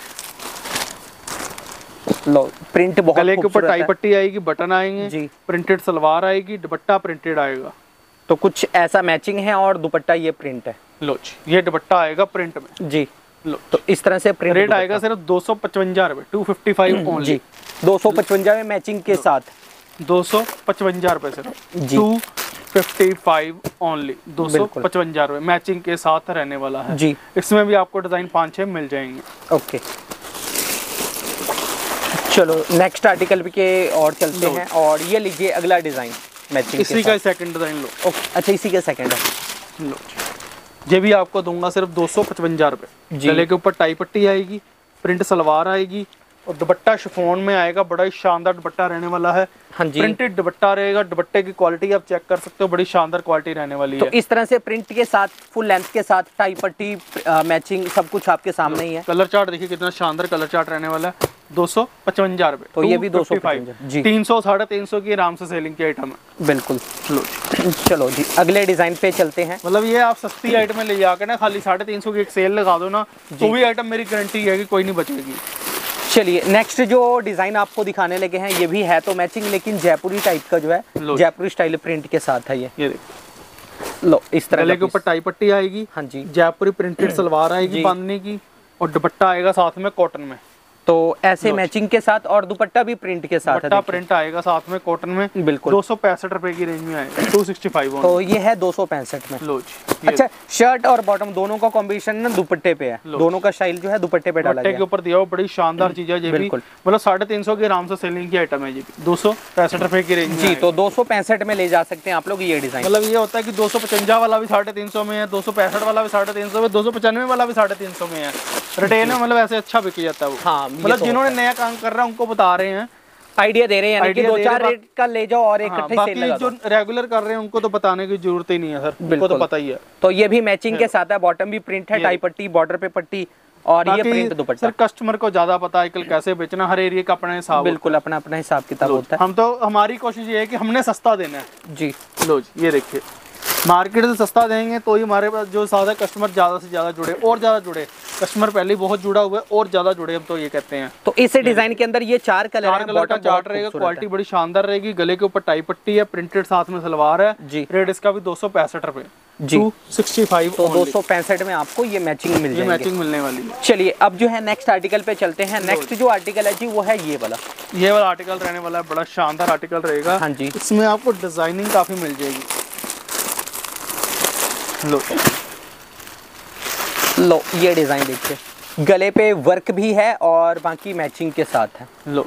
लो, प्रिंट बहुत
गले के ऊपर टाई पट्टी आएगी, बटन आएंगे जी, प्रिंटेड सलवार आएगी, दुपट्टा प्रिंटेड आएगा।
तो कुछ ऐसा मैचिंग है और दुपट्टा ये प्रिंट है।
लो जी, ये दुपट्टा आएगा प्रिंट में जी। लो, तो
इस तरह से प्रिंट।
रेट आएगा सिर्फ 255 रुपए, 255 ओनली।
255 में मैचिंग के साथ
255 रुपए सिर्फ, 255 ओनली, 255 रुपए मैचिंग के साथ रहने वाला है जी। इसमें भी आपको डिजाइन 5-6 मिल जाएंगे। ओके,
चलो नेक्स्ट आर्टिकल के और चलते हैं। और ये लीजिए अगला डिजाइन मैचिंग,
इसी का सेकंड डिजाइन लो।
अच्छा, इसी का सेकंड है।
लो, ये भी आपको दूंगा सिर्फ 255 रुपए। गले के ऊपर टाई पट्टी आएगी, प्रिंट सलवार आएगी, और दुपट्टा शिफॉन में आएगा। बड़ा ही शानदार दुपट्टा रहने वाला है। हाँ जी, प्रिंटेड दुपट्टा रहेगा। दुपट्टे की क्वालिटी आप चेक कर सकते हो, बड़ी शानदार क्वालिटी रहने वाली
है।
तो
इस तरह से प्रिंट के साथ, फुल लेंथ के साथ, टाई पट्टी, मैचिंग, सब कुछ आपके सामने ही है।
कलर चार्ट देखिए कितना शानदार कलर चार्ट रहने वाला है। 255 रुपए।
तो ये भी 255
जी। 300-350 की आराम से सेलिंग की आइटम है।
बिल्कुल। चलो जी अगले डिजाइन पे चलते हैं।
मतलब ये आप सस्ती आइटम ले जाकर ना खाली 350 की एक सेल लगा दो ना, तो भी आइटम मेरी गारंटी है कि कोई नहीं बचेगी।
चलिए नेक्स्ट जो डिजाइन आपको दिखाने लगे हैं, ये भी है तो मैचिंग, लेकिन जयपुरी टाइप का जो है, जयपुरी स्टाइल प्रिंट के साथ है। ये लो, इस तरह
के ऊपर टाई पट्टी आएगी। हाँ जी, जयपुरी प्रिंटेड सलवार आएगी बांधने की, और दुपट्टा आएगा साथ में कॉटन में।
तो ऐसे मैचिंग के साथ और दुपट्टा भी प्रिंट के साथ है,
दुपट्टा प्रिंट आएगा साथ में कॉटन में,
बिल्कुल
265 रुपए की रेंज में आएगा, 265।
तो ये है 265 में।
लो जी,
अच्छा, शर्ट और बॉटम दोनों का कॉम्बिनेशन ना दुपट्टे पे है, दोनों का स्टाइल जो है दुपट्टे पे डाला गया है।
के ऊपर दिया हुआ बड़ी शानदार चीज है ये भी, मतलब 350 की आराम से सेलिंग की आइटम है ये भी, 265 रुपए की रेंज
जी। तो 265 में ले जा सकते हैं आप लोग ये डिजाइन।
मतलब ये होता है कि 255 वाला भी 350 में है, 265 वाला भी 350 में, 295 वाला भी 350 में है। रिटेल में मतलब ऐसे अच्छा बिक जाता है वो।
हाँ,
मतलब जिन्होंने नया काम कर रहा है उनको बता रहे हैं,
आइडिया दे रहे हैं, यानी कि 2-4 रेट का ले जाओ और इकट्ठे सेल लगा दो।
जो रेगुलर कर रहे हैं उनको तो बताने की जरूरत ही नहीं है सर, उनको तो पता ही है।
तो ये भी मैचिंग के साथ है, बॉटम भी प्रिंट है, टाई पट्टी, बॉर्डर पे पट्टी और ये प्रिंट दुपट्टा।
सर कस्टमर को ज्यादा पता है कैसे बेचना, हर एरिया का अपना हिसाब,
बिल्कुल अपना अपना हिसाब किताब होता है।
हम तो हमारी कोशिश ये है कि हमने सस्ता देना है
जी।
लो जी, ये देखिए मार्केट से सस्ता देंगे तो ही हमारे पास जो साथ है कस्टमर ज्यादा से ज्यादा जुड़े और ज्यादा जुड़े। कस्टमर पहले ही बहुत जुड़ा हुआ है और ज्यादा जुड़े, हम तो ये कहते हैं।
तो इस डिजाइन के अंदर ये 4 कलर हैं,
का चार्ट रहेगा, क्वालिटी बड़ी शानदार रहेगी, गले के ऊपर टाई पट्टी है, प्रिंटेड साथ में सलवार है जी। रेट इसका भी 265 रुपए जी, 265।
तो 265 में आपको ये मैचिंग मिल जाएगी,
मैचिंग मिलने वाली है।
चलिए अब जो है नेक्स्ट आर्टिकल पे चलते हैं। नेक्स्ट जो आर्टिकल है जी वो है ये वाला
आर्टिकल रहने वाला है, बड़ा शानदार आर्टिकल रहेगा।
हाँ जी,
इसमें आपको डिजाइनिंग काफी मिल जाएगी।
लो ये डिजाइन देखिए, गले पे वर्क भी है और बाकी मैचिंग के साथ है।
लो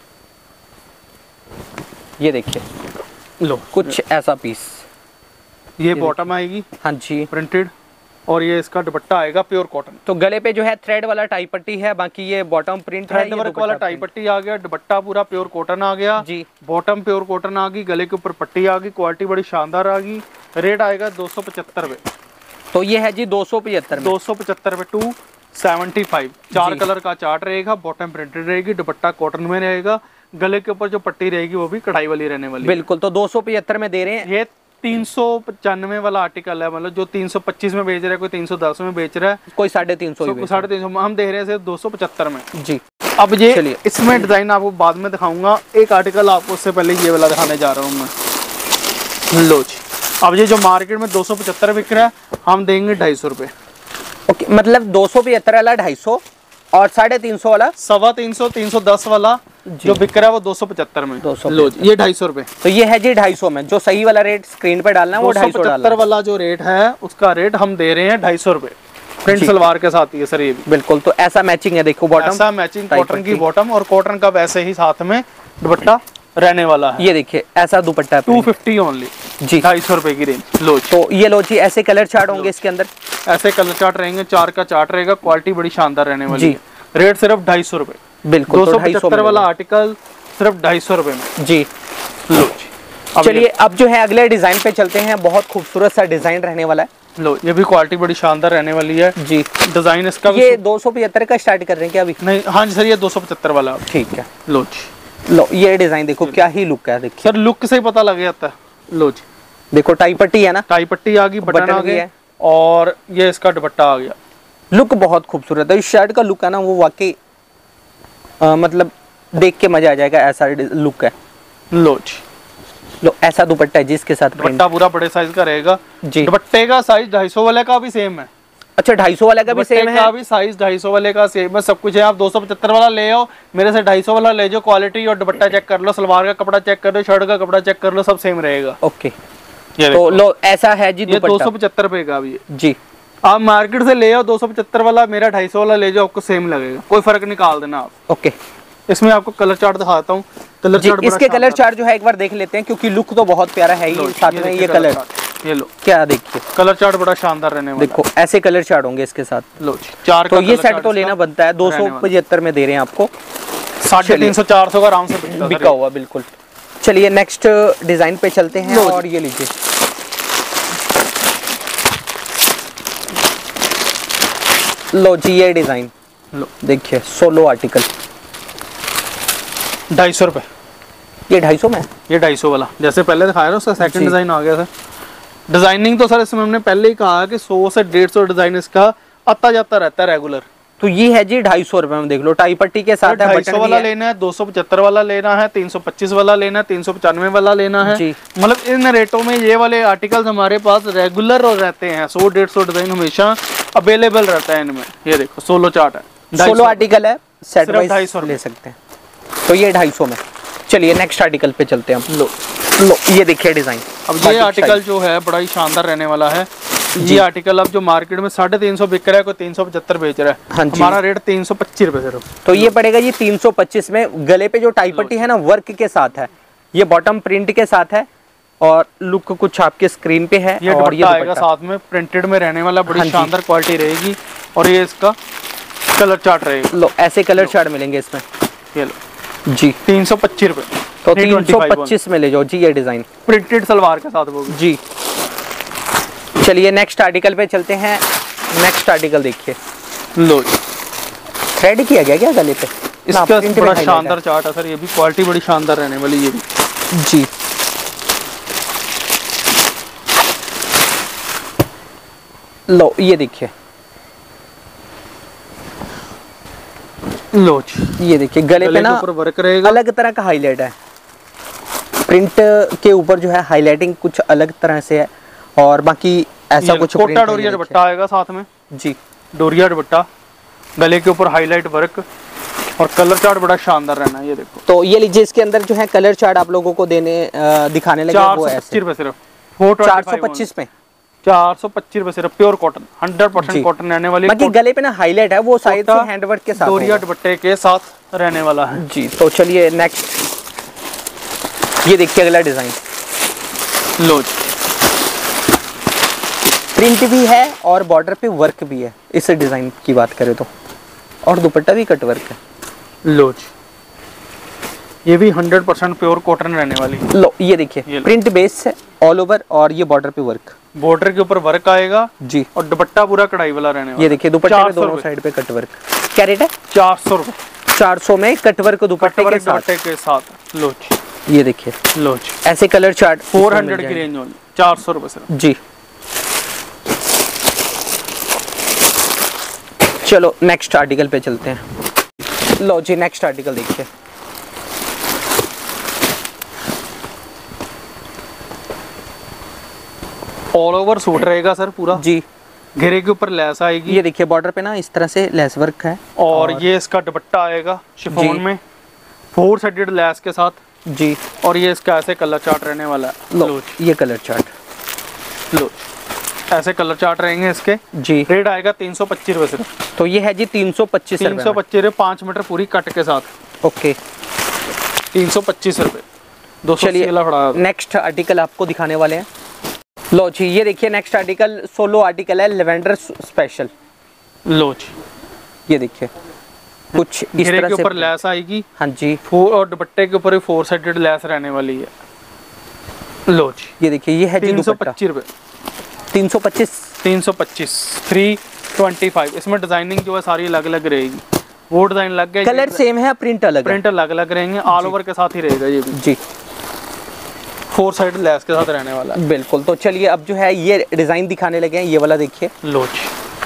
ये देखिए, लो कुछ ऐसा पीस,
ये बॉटम आएगी
हाँ जी
प्रिंटेड, और ये इसका दुपट्टा आएगा प्योर कॉटन।
तो गले पे जो है थ्रेड वाला टाई पट्टी है, बाकी ये बॉटम प्रिंट है,
थ्रेड वर्क वाला टाई पट्टी आ गया, दुपट्टा पूरा प्योर कॉटन आ गया जी, बॉटम प्योर कॉटन आ गई, गले के ऊपर पट्टी आ गई, क्वालिटी बड़ी शानदार आ गई। रेट आएगा 275 रुपए।
तो ये है जी 275
275 रुपए 275। 4 कलर का चार्ट रहेगा, बॉटम प्रिंटेड रहेगी, दुपट्टा कॉटन में रहेगा, गले के ऊपर जो पट्टी रहेगी वो भी कढ़ाई वाली रहने वाली।
बिल्कुल, तो 275 में दे रहे हैं।
ये 395 वाला आर्टिकल है, मतलब जो 325 में बेच रहा है, कोई 310 में बेच रहा है, कोई
350,
350, हम दे रहे हैं सिर्फ 275 में
जी।
अब ये चलिए इसमें डिजाइन आपको बाद में दिखाऊंगा, एक आर्टिकल आपको उससे पहले ये वाला दिखाने जा रहा हूँ मैं। लो जी, अब ये जो मार्केट में 275 बिक रहा है, हम देंगे 250 रुपए।
ओके, मतलब 275 वाला 250 और 350 वाला
325, 310 वाला जो बिक रहा है वो 275 में।
200
लो जी, ये 250 रुपए।
तो ये है जी 250 में, जो सही वाला रेट स्क्रीन पे डालना है वो 275
वाला जो रेट है उसका रेट हम दे रहे हैं 250 रुपए। प्रिंट सलवार के साथ ही है सर ये भी।
बिल्कुल, तो ऐसा मैचिंग है, देखो बॉटम
ऐसा मैचिंग कॉटन की बॉटम और कॉटन का वैसे ही साथ में दुपट्टा रहने वाला है।
ये देखिए ऐसा दुपट्टा
250 ओनली जी, 250 रुपए की रेंज। लो
तो ये लो जी, ऐसे कलर चार्ट होंगे इसके अंदर,
ऐसे कलर चार्ट रहेंगे, 4 का चार्ट रहेगा, क्वालिटी बड़ी शानदार रहने वाली है। रेट सिर्फ 250 रुपए।
बिल्कुल,
275 वाला आर्टिकल सिर्फ 250 रुपए में जी। लो जी,
चलिए अब जो है अगले डिजाइन पे चलते हैं, बहुत खूबसूरत सा डिजाइन रहने वाला है।
लो ये भी क्वालिटी बड़ी शानदार रहने वाली है जी। डिजाइन इसका
ये 275 का स्टार्ट कर रहे हैं क्या अभी?
नहीं, हाँ जी सर, ये 275 वाला।
ठीक है,
लो जी,
लो ये डिजाइन देखो क्या ही लुक है, देखिए
सर लुक से ही पता लग जाता है। लो जी,
देखो टाई पट्टी है ना,
टाई पट्टी आ गई, बटन आ गया और ये इसका दुपट्टा आ गया।
लुक बहुत खूबसूरत है, इस शर्ट का लुक है ना वो वाकई मतलब देख के मजा आ जाएगा, ऐसा लुक है।
लो जी,
लो ऐसा दुपट्टा है जिसके साथ
दुपट्टा पूरा बड़े साइज का रहेगा जी। दुपट्टे का साइज 250 वाले का भी सेम है।
अच्छा, 250 वाले का भी सेम है,
का भी साइज 250 वाले का सेम है, सब कुछ है। आप 275 वाला ले आओ, मेरे से 250 वाला ले जाओ, क्वालिटी और दुपट्टा चेक कर लो, सलवार का कपड़ा चेक कर लो, शर्ट का कपड़ा चेक कर लो, सब सेम रहेगा।
ओके, तो लो ऐसा है जी दुपट्टा,
275 रुपए का भी
जी।
आप मार्केट से ले आओ 275 वाला, मेरा 250 वाला ले जाओ, आपको सेम लगेगा, कोई फर्क निकाल देना आप।
ओके,
इसमें आपको कलर चार्ट दिखाता हूँ। कलर चार्ट
इसके कलर चार्ट जो है एक बार देख लेते हैं, क्योंकि लुक तो बहुत प्यारा है ही, साथ में ये कलर,
ये लो
क्या देखिए
कलर चार्ट बड़ा शानदार रहने वाला।
देखो ऐसे कलर चार्ट होंगे इसके साथ।
लो जी, 4
तो ये सेट तो लेना बनता है, 275 में दे रहे हैं आपको,
350-400 का आराम से
बिका हुआ। बिल्कुल, चलिए नेक्स्ट डिजाइन पे चलते हैं, और ये लीजिए लो जी, ये डिजाइन
लो
देखिए, सोलो आर्टिकल
250 रुपए।
ये 250 में,
ये 250 वाला जैसे पहले दिखाया ना, उसका सेकंड डिजाइन आ गया सर। डिजाइनिंग तो सर इसमें हमने पहले ही कहा कि 100 से 150 डिजाइन इसका आता जाता रहता है रेगुलर।
तो ये है जी 250 रुपए में, देख लो टाई पट्टी के साथ है,
250 वाला लेना है, 275 वाला लेना है, 325 वाला लेना है, 395 वाला लेना है। मतलब इन रेटों में ये वाले आर्टिकल्स हमारे पास रेगुलर और रहते हैं, 100-150 डिजाइन हमेशा अवेलेबल रहता है इनमें। ये देखो सोलो चार्ट है,
सोलो आर्टिकल है, सेट
सिर्फ
वाइज
250
ले सकते हैं। तो ये 250 में। चलिए नेक्स्ट आर्टिकल पे चलते हैं हम। लो ये देखिए डिजाइन।
अब ये आर्टिकल जो है बड़ा ही शानदार रहने वाला है। ये आर्टिकल अब जो मार्केट में 350 बिक रहा है, कोई 375 बेच रहा है।
हाँ जी।
हमारा रेट 325 रुपए सिर्फ।
तो ये पड़ेगा ये 325 में। गले पे जो टाई पट्टी है ना वर्क के साथ है, ये बॉटम प्रिंट के साथ है और लुक कुछ आपके स्क्रीन पे है।
ये
और ये
दुपट्टा आएगा साथ में, प्रिंटेड में रहने वाला, बड़ी शानदार क्वालिटी रहेगी। और ये इसका कलर चार्ट रहेगा।
लो ऐसे कलर चार्ट मिलेंगे इसमें।
ये लो
जी
325 रुपए।
तो 325 में ले जाओ जी ये डिजाइन
प्रिंटेड सलवार के साथ वो
जी। चलिए नेक्स्ट आर्टिकल पे चलते हैं। नेक्स्ट आर्टिकल देखिए।
लो
थ्रेड किया गया क्या गले पे?
इसका बड़ा शानदार चार्ट है सर। ये भी क्वालिटी बड़ी शानदार रहने वाली ये भी
जी। लो ये देखिए।
लो जी
ये देखिए गले पे ना
वर्क रहेगा,
अलग तरह का हाईलाइट है। प्रिंट के ऊपर जो है हाईलाइटिंग कुछ अलग तरह से है और बाकी ऐसा कुछ
कोटा डोरिया दुपट्टा आएगा साथ में
जी।
डोरिया दुपट्टा, गले के ऊपर हाईलाइट वर्क और कलर चार्ट बड़ा शानदार रहना है। ये देखो।
तो ये लीजिए इसके अंदर जो है कलर चार्ट आप लोगों को दिखाने लगे वो ऐसे
425 रुपए सिर्फ।
425 में
425 रुपए सिर्फ। प्योर कॉटन 100% कॉटन रहने वाली।
बाकी गले पे ना हाईलाइट है वो साइड से हैंडवर्क के साथ
डोरिया दुपट्टे के साथ रहने वाला है
जी। तो चलिए नेक्स्ट ये देखिए अगला डिजाइन।
लो
प्रिंट भी है और बॉर्डर पे वर्क भी है इस डिजाइन की बात करें तो, और दुपट्टा भी कट वर्क है।
लो ये भी 100% प्योर कॉटन रहने वाली है।
लो ये देखिए प्रिंट बेस है ऑल ओवर और ये बॉर्डर पे वर्क,
बॉर्डर के ऊपर वर्क आएगा
जी।
और दुपट्टा पूरा कढ़ाई वाला रहने वाला।
ये देखिए दुपट्टे पे दोनों साइड पे कट वर्क। क्या रेट है?
400 रुपए।
400 में कट वर्क दुपट्टे के साथ।
लो
ये देखिए।
लो
ऐसे कलर चार्ट
400 की रेंज ओनली 400 रुपए सिर्फ
जी। चलो नेक्स्ट आर्टिकल पे चलते हैं। लो जी नेक्स्ट आर्टिकल देखिए।
ऑल ओवर सूट रहेगा सर पूरा
जी।
घेरे के ऊपर लेस आएगी।
ये देखिए बॉर्डर पे ना इस तरह से लेस वर्क है
और ये इसका दुपट्टा आएगा शिफॉन में 4 साइडेड लेस के साथ
जी।
और ये इसका ऐसे कलर चार्ट रहने वाला है।
लो ये कलर चार्ट।
लो ऐसे कलर चार्ट रहेंगे इसके
जी।
रेट आएगा 325 रुपए सिर्फ।
तो ये है जी 325
रुपए 5 मीटर पूरी कट के साथ।
ओके
325 रुपए 200।
नेक्स्ट आर्टिकल आपको दिखाने वाले हैं। लो जी ये देखिए नेक्स्ट आर्टिकल सोलो आर्टिकल है लेवेंडर स्पेशल।
लो जी
ये देखिए कुछ इस तरह
के ऊपर लेस आएगी।
हाँ जी।
और दुपट्टे के ऊपर 4 साइडेड लेस रहने वाली है। लो जी
ये देखिए ये है
325 रुपए।
325
325 इसमें डिजाइनिंग जो है सारी अलग अलग रहेगी। वो डिजाइन लग गया,
कलर सेम है, प्रिंट अलग
अलग रहेंगे। ऑल ओवर के साथ ही रहेगा ये भी
जी।
4 साइड लेस के साथ रहने वाला है।
बिल्कुल। तो चलिए अब जो है ये डिजाइन दिखाने लगे हैं। ये वाला देखिए।
लो जी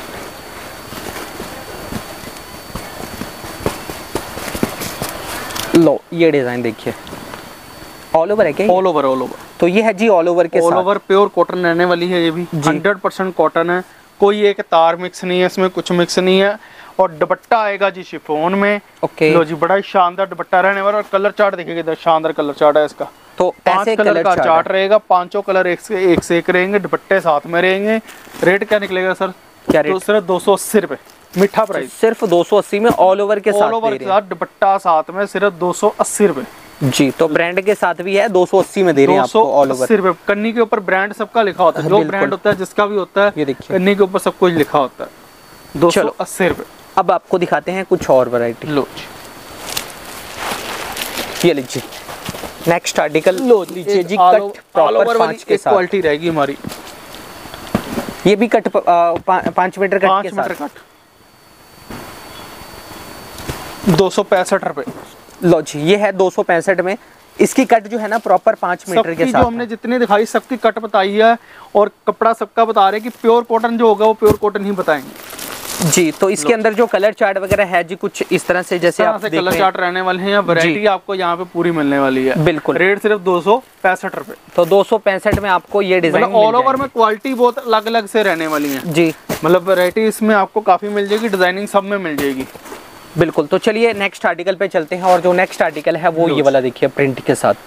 लो ये डिजाइन देखिए। ऑल ओवर है क्या?
All over.
तो ये है जी ऑल ओवर के साथ।
ऑल ओवर प्योर कॉटन रहने वाली है। ये भी 100% कॉटन है। कोई एक तार मिक्स नहीं है इसमें, कुछ मिक्स नहीं है। और दुपट्टा आएगा जी शिफॉन में।
ओके।
लो जी बड़ा ही शानदार दुपट्टा रहने वाला। और कलर चार्ट देखिए शानदार कलर चार्ट है इसका।
तो
5 कलर का चार्ट रहेगा। 5 कलर एक से एक रहेंगे। दुपट्टे साथ में रहेंगे। रेट क्या निकलेगा सर?
क्या रेट?
तो सिर्फ 280 रुपए मीठा प्राइस।
सिर्फ 280 में ऑल ओवर के साथ
दुपट्टा साथ में सिर्फ 280 रुपए
जी। तो ब्रांड के साथ भी है 280 में दे रहे हैं आपको ऑल ओवर।
280 रुपए। कन्नी के ऊपर ब्रांड सबका लिखा होता है। जो ब्रांड होता है जिसका भी होता है
ये देखिए
कन्नी के ऊपर सब कुछ लिखा होता है। 280 रुपए।
अब आपको दिखाते हैं कुछ और वैरायटी।
लो
ये लीजिए नेक्स्ट आर्टिकल।
लो
लीजिए जी कट प्रॉपर 5 के साथ
क्वालिटी रहेगी हमारी।
ये भी कट 5 मीटर कट के साथ।
265 रुपए।
लो जी ये है 265 में। इसकी कट जो है ना प्रॉपर 5 मीटर के साथ।
जो हमने जितनी दिखाई सबकी कट बताई है और कपड़ा सबका बता रहे हैं कि प्योर कॉटन जो होगा वो प्योर कॉटन ही बताएंगे
जी। तो इसके अंदर जो कलर चार्ट वगैरह है जी कुछ इस तरह से जैसे आप देख
कलर चार्ट रहने वाले हैं। वैरायटी आपको यहाँ पे पूरी मिलने वाली है।
बिल्कुल।
रेट सिर्फ 265 रुपए।
तो 265 में आपको ये डिजाइन
ऑल ओवर में क्वालिटी बहुत अलग अलग से रहने वाली है
जी।
मतलब वैरायटी इसमें आपको काफी मिल जाएगी। डिजाइनिंग सब में मिल जाएगी।
बिल्कुल। तो चलिए नेक्स्ट आर्टिकल पे चलते हैं, और जो नेक्स्ट आर्टिकल है वो ये वाला देखिए प्रिंट के साथ।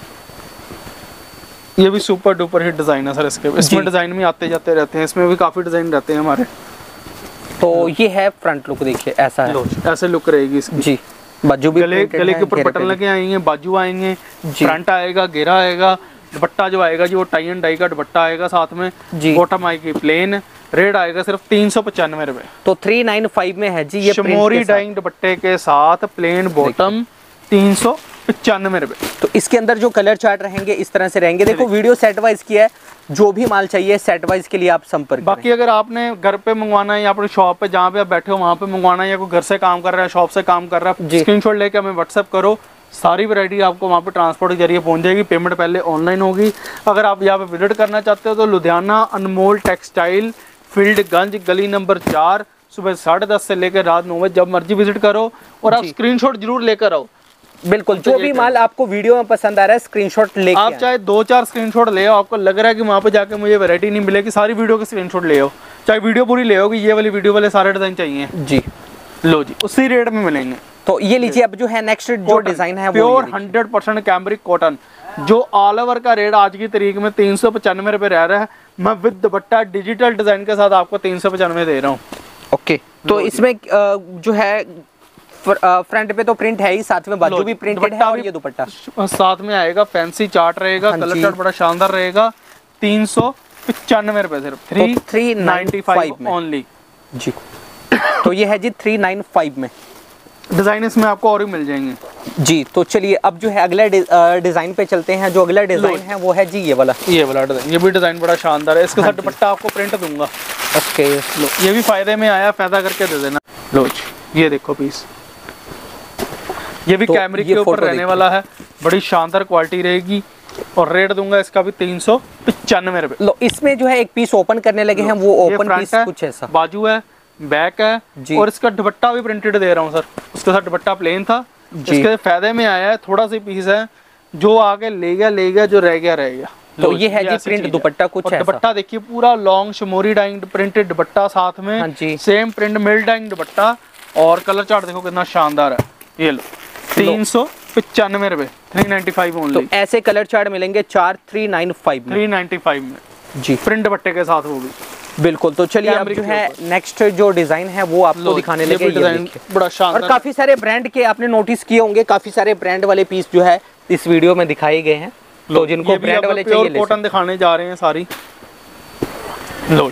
ये भी सुपर डुपर हिट डिजाइन है सर इसके। इसमें डिजाइन भी आते जाते रहते हैं, इसमें भी काफी डिजाइन रहते हैं हमारे।
तो ये है फ्रंट लुक, देखिए ऐसा है,
ऐसे लुक रहेगी इसकी
जी। बाजू भी
गले के ऊपर बटन लगे आएंगे, बाजू आएंगे, फ्रंट आएगा, घेरा आएगा, दुपट्टा जो आएगा जी वो टाई एंड डाई का दुपट्टा आएगा साथ में जी। बॉटम आएगी प्लेन, रेट आएगा सिर्फ 395 रुपए।
तो 395 में है जी ये
शमोरी डाइंग दुपट्टे के साथ प्लेन बॉटम 395 रुपए।
तो इसके अंदर जो कलर चार्ट रहेंगे इस तरह से रहेंगे। देखो वीडियो सेट वाइज किया है, जो भी माल चाहिए सेट वाइज के लिए आप संपर्क।
बाकी अगर आपने घर पे मंगवाना है या अपनी शॉप पे जहाँ पे आप बैठे हो वहाँ पे मंगवाना है, या कोई घर से काम कर रहा है, शॉप से काम कर रहा है, स्क्रीनशॉट लेके हमें व्हाट्सएप करो, सारी वैरायटी आपको वहाँ पे ट्रांसपोर्ट के जरिए पहुँच जाएगी। पेमेंट पहले ऑनलाइन होगी। अगर आप यहाँ पे विजिट करना चाहते हो तो लुधियाना अनमोल टेक्सटाइल, फील्डगंज, गली नंबर 4, सुबह 10:30 से लेकर रात 9 बजे जब मर्जी विजिट करो, और आप स्क्रीनशॉट जरूर लेकर आओ।
बिल्कुल, जो भी माल आपको वीडियो में पसंद आ रहा है स्क्रीनशॉट लेके
आप चाहे 2-4 स्क्रीनशॉट ले आओ, आपको लग रहा है कि वहाँ पे जाके मुझे वैरायटी नहीं मिलेगी, सारी वीडियो के स्क्रीनशॉट ले आओ, चाहे वीडियो पूरी ले आओ कि ये वाली वीडियो वाले सारे डिजाइन चाहिए
जी,
लो जी, उसी रेट में मिलेंगे।
तो ये लीजिए। अब जो है नेक्स्ट जो डिजाइन है
प्योर 100% कैमरिक कॉटन, जो ऑल ओवर का रेट आज की तारीख में 395 रुपए रह रहा है। मैं विद दुपट्टा डिजिटल डिजाइन के साथ आपको 395 दे रहा हूँ।
ओके, तो इसमें जो है फ्रंट पे तो प्रिंट है ही, साथ में बाजू भी प्रिंटेड है, और ये दुपट्टा
साथ में आएगा, फैंसी चार्ट रहेगा, कलर चार्ट बड़ा शानदार रहेगा। 395 रुपए सिर्फ, 395 ओनली
जी। तो ये है जी 395 में।
डिजाइन इसमें आपको और भी मिल जाएंगे
जी। तो चलिए अब जो है अगला डिजाइन पे चलते हैं। जो अगला डिजाइन है वो है जी ये वाला
डिजाइन। ये भी डिजाइन बड़ा शानदार है। इसके साथ दुपट्टा आपको प्रिंट दूंगा।
ओके,
लो ये भी फायदे में आया, फायदा करके दे देना। लो ये देखो पीस, ये भी कैमरिक के ऊपर रहने वाला है, बड़ी शानदार क्वालिटी रहेगी, और रेट दूंगा इसका भी 395 रुपए।
लो इसमें जो है एक पीस ओपन करने लगे हैं, वो ओपन पीस कुछ ऐसा,
बाजू है, बैक है जी। और इसका दुपट्टा भी प्रिंटेड दे रहा हूँ सर। उसके साथ दुपट्टा प्लेन था, इसके फायदे में आया है, थोड़ा सा पीस है, जो आगे ले गया, जो रह गया।
तो ये है जी प्रिंट दुपट्टा कुछ ऐसा।
दुपट्टा देखिए पूरा लॉन्ग शमोरी डाइंग प्रिंटेड दुपट्टा, साथ में सेम प्रिंट मिल डाइंग दुपट्टा, और कलर चार्ट देखो कितना शानदार है। ये लो 395 रुपए, 395 ओनली।
तो ऐसे कलर चार्ट मिलेंगे 4 395 में
जी, प्रिंट दुपट्टे के साथ वो भी।
बिल्कुल। तो चलिए अब जो है नेक्स्ट जो डिजाइन है वो आपको दिखाने लगे।
डिजाइन बड़ा शानदार,
और काफी सारे ब्रांड के आपने नोटिस किए होंगे, काफी सारे ब्रांड वाले पीस जो है इस वीडियो में दिखाए गए हैं। तो जिनको ब्रांड वाले चाहिए
कॉटन दिखाने जा रहे हैं सारी। लो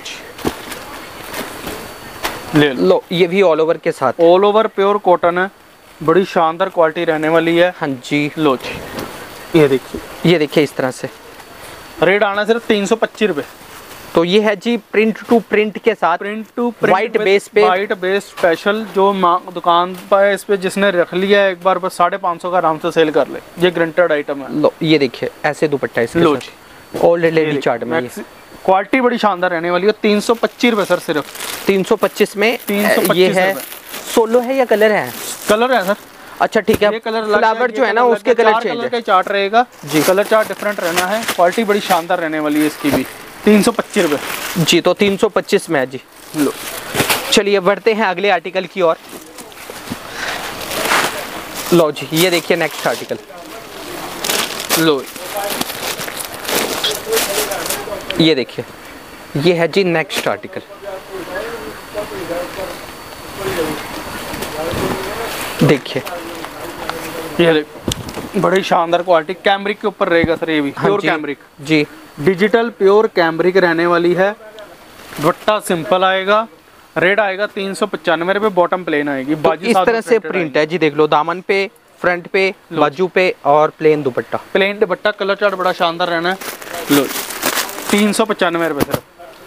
ले
लो, ये भी ऑल ओवर के साथ,
ऑल ओवर प्योर कॉटन है, बड़ी शानदार क्वालिटी रहने वाली है।
हाँ जी।
लो जी, ये देखिए इस तरह से। रेट आना सिर्फ 325 रुपए।
तो ये है जी प्रिंट टू प्रिंट के साथ,
print to print
white base पे,
व्हाइट बेस स्पेशल। जो दुकान पर इस पे जिसने रख लिया है एक बार बस 550 का आराम से सेल कर ले, ये ग्रंटेड आइटम है।
लो ये देखिए ऐसे दुपट्टा इसके
लो
साथ, ऑलरेडी चार्ट में
क्वालिटी बड़ी शानदार रहने वाली है। 325 रुपए सर, सिर्फ
325 में।
325
ये है सोलो है या कलर है?
कलर है सर।
अच्छा ठीक है, फ्लावर जो है ना उसके कलर चेंज है,
चार्ट रहेगा जी, कलर चार्ट डिफरेंट रहना है। क्वालिटी बड़ी शानदार रहने वाली है इसकी भी। 325 रुपए
जी। तो 325 में है जी। लो चलिए बढ़ते हैं अगले आर्टिकल की ओर। लो जी ये देखिए नेक्स्ट आर्टिकल।
लो
ये देखिए, ये है जी नेक्स्ट आर्टिकल। देखिए
ये बड़ी शानदार क्वालिटी, कैमरिक के ऊपर रहेगा सर। ये भी प्योर कैमरिक
जी,
डिजिटल प्योर कैमरिक रहने वाली है। दुपट्टा सिंपल आएगा, रेट आएगा 395 रुपए, बॉटम प्लेन आएगी।
बाजू इस तरह से प्रिंट है जी, देख लो दामन पे, फ्रंट पे, बाजू पे, और प्लेन दुपट्टा,
प्लेन दुपट्टा, कलर चार्ट बड़ा शानदार रहना है। लो 395 रुपए सिर्फ,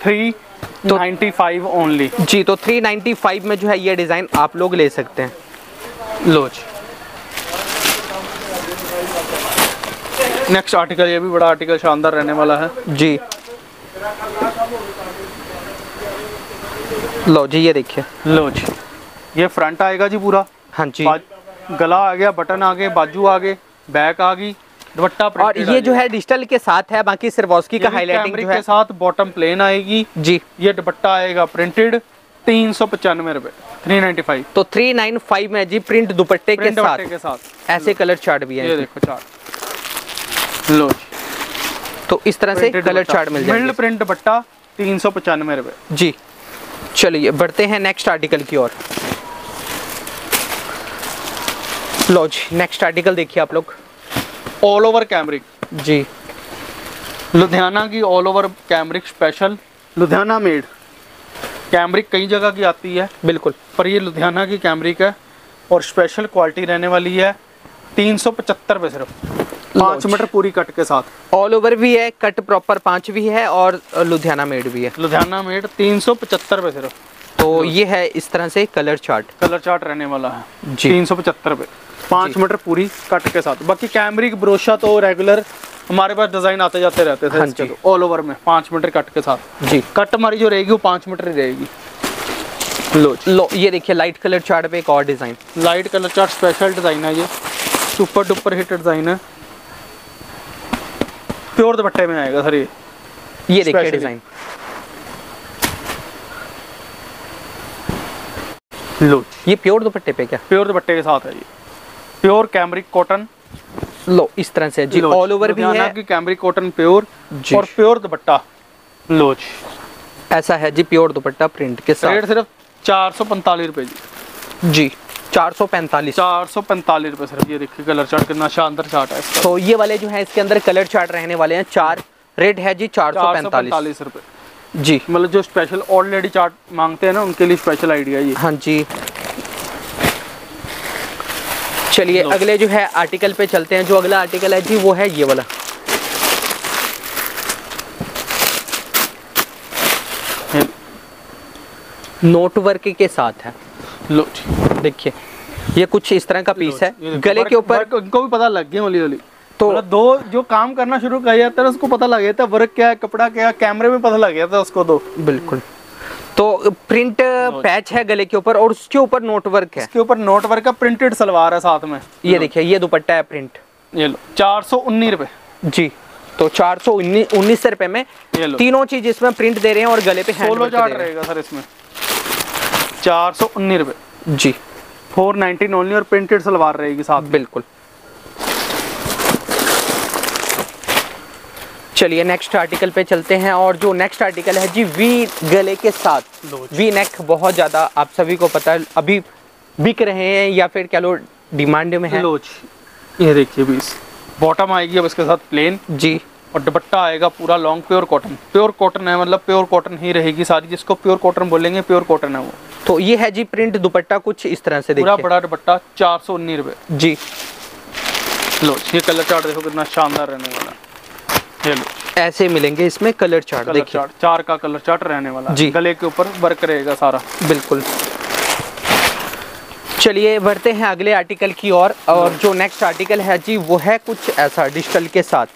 395 ओनली
जी। तो 395 में जो है ये डिजाइन आप लोग ले सकते हैं।
लो जी नेक्स्ट आर्टिकल, ये भी बड़ा आर्टिकल शानदार रहने वाला है
जी। लो जी ये देखिए।
लो जी ये फ्रंट आएगा जी पूरा।
हाँ जी,
गला आ गया, बटन आ गए, बाजू आ गए, बैक आ गई, दुपट्टा
और ये जो है डिजिटल के साथ है, बाकी सिर्वॉस्की का हाईलाइटिंग जो है
के साथ, बॉटम प्लेन आएगी
जी।
ये दुपट्टा आएगा प्रिंटेड, 395 रुपए। 395।
तो 395 में जी प्रिंट दुपट्टे के
साथ
ऐसे कलर चार्ट भी है।
ये देखो चार्ट लो,
तो इस तरह से कलर चार्ट मिल जाएगा।
मिल्ड प्रिंट दुपट्टा 395 रुपए
जी। चलिए बढ़ते हैं नेक्स्ट आर्टिकल की ओर। लो जी, नेक्स्ट आर्टिकल देखिए आप लोग।
ऑल ओवर कैमरिक
जी,
लुधियाना की all over cambric special, Ludhiana made. Cambric कई जगह की आती है
बिल्कुल,
पर ये लुधियाना की कैमरिक है और स्पेशल क्वालिटी रहने वाली है। 375 रुपए सिर्फ, 5 मीटर पूरी कट के साथ।
ऑल ओवर भी है, कट प्रॉपर 5 भी है और लुधियाना मेड भी है।
लुधियाना मेड 375 रुपए सिर्फ।
तो ये है इस तरह से कलर चार्ट
रहने वाला है
जी।
375 रुपए, 5 मीटर पूरी कट के साथ। बाकी कैमरिक ब्रोशा तो रेगुलर हमारे पास डिजाइन आते जाते रहते थे।
हाँ जी।
तो ऑल ओवर में 5 मीटर कट के साथ
जी।
कट हमारी जो रहेगी वो 5 मीटर ही रहेगी।
लो ये देखिए लाइट कलर चार्ट पे एक और design.
Light colour chart special design है, ये सुपर डुपर हिट डिजाइन है। प्योर दुपट्टे में आएगा सर ये
देखिए डिजाइन।
लो
ये प्योर दुपट्टे पे क्या?
प्योर दुपट्टे के साथ है ये, प्योर कैमरिक कॉटन।
लो इस तरह से जी, ऑल ओवर भी है
की कैमरिक कॉटन प्योर
जी।
और प्योर दुपट्टा। लो जी,
ऐसा है जी, प्योर दुपट्टा प्रिंट के साथ।
रेट सिर्फ 445 रुपए
जी 445
रुपए सिर्फ। ये देखिए कलर चार्ट कितना शानदार चार्ट है इसका।
तो ये वाले जो है इसके अंदर कलर चार्ट रहने वाले हैं 4। रेट है जी 445
रुपए
जी।
मतलब जो स्पेशल ऑलरेडी चार्ट मांगते हैं ना उनके लिए स्पेशल आइडिया ये।
हाँ जी। चलिए अगले जो है आर्टिकल पे चलते हैं। जो अगला आर्टिकल है जी वो है ये वाला। नोट वर्क के साथ है।
लो
देखिए ये कुछ इस तरह का पीस है, गले के ऊपर
इनको भी पता लग गया होली होली।
तो
मतलब दो जो काम करना शुरू कर जाता है उसको पता लग गया था वर्क क्या है, कपड़ा क्या है, कैमरे में पता लग गया था उसको। दो
बिल्कुल। तो प्रिंट पैच है गले के ऊपर और उसके ऊपर नोट वर्क है।
इसके ऊपर नोट वर्क का प्रिंटेड सलवार है साथ में।
ये देखिए ये दुपट्टा है प्रिंट।
ये लो 419 रुपए
जी। तो 419 रुपए में तीनों चीज इसमें प्रिंट दे रहे हैं और गले पे
सोलो चार्ट रहेगा सर इसमें। 419 रुपए
जी।
419 ओनली और प्रिंटेड सलवार रहेगी साथ।
बिल्कुल। चलिए नेक्स्ट आर्टिकल पे चलते हैं। और जो नेक्स्ट आर्टिकल है जी वी गले के साथ। वी नेक बहुत ज्यादा आप सभी को पता है अभी बिक रहे हैं या फिर क्या लो डिमांड में है।
ये देखिए बीस बॉटम आएगी अब इसके साथ प्लेन
जी
और दुपट्टा आएगा पूरा long pure cotton. Pure cotton है मतलब प्योर कॉटन ही रहेगी सारी, जिसको प्योर कॉटन बोलेंगे प्योर कॉटन है वो।
तो ये है जी प्रिंट दुपट्टा कुछ इस तरह से
पूरा बड़ा दुपट्टा 419 रुपए
जी।
लो ये कलर चार्ट देखो कितना शानदार रहने वाला। ये लो
ऐसे मिलेंगे इसमें कलर चार्ट। देखिए
4 का कलर चार्ट रहने वाला जी। गले के ऊपर वर्क रहेगा सारा। बिल्कुल।
चलिए बढ़ते हैं अगले आर्टिकल की ओर। और जो नेक्स्ट आर्टिकल है जी वो है कुछ ऐसा डिजिटल के साथ।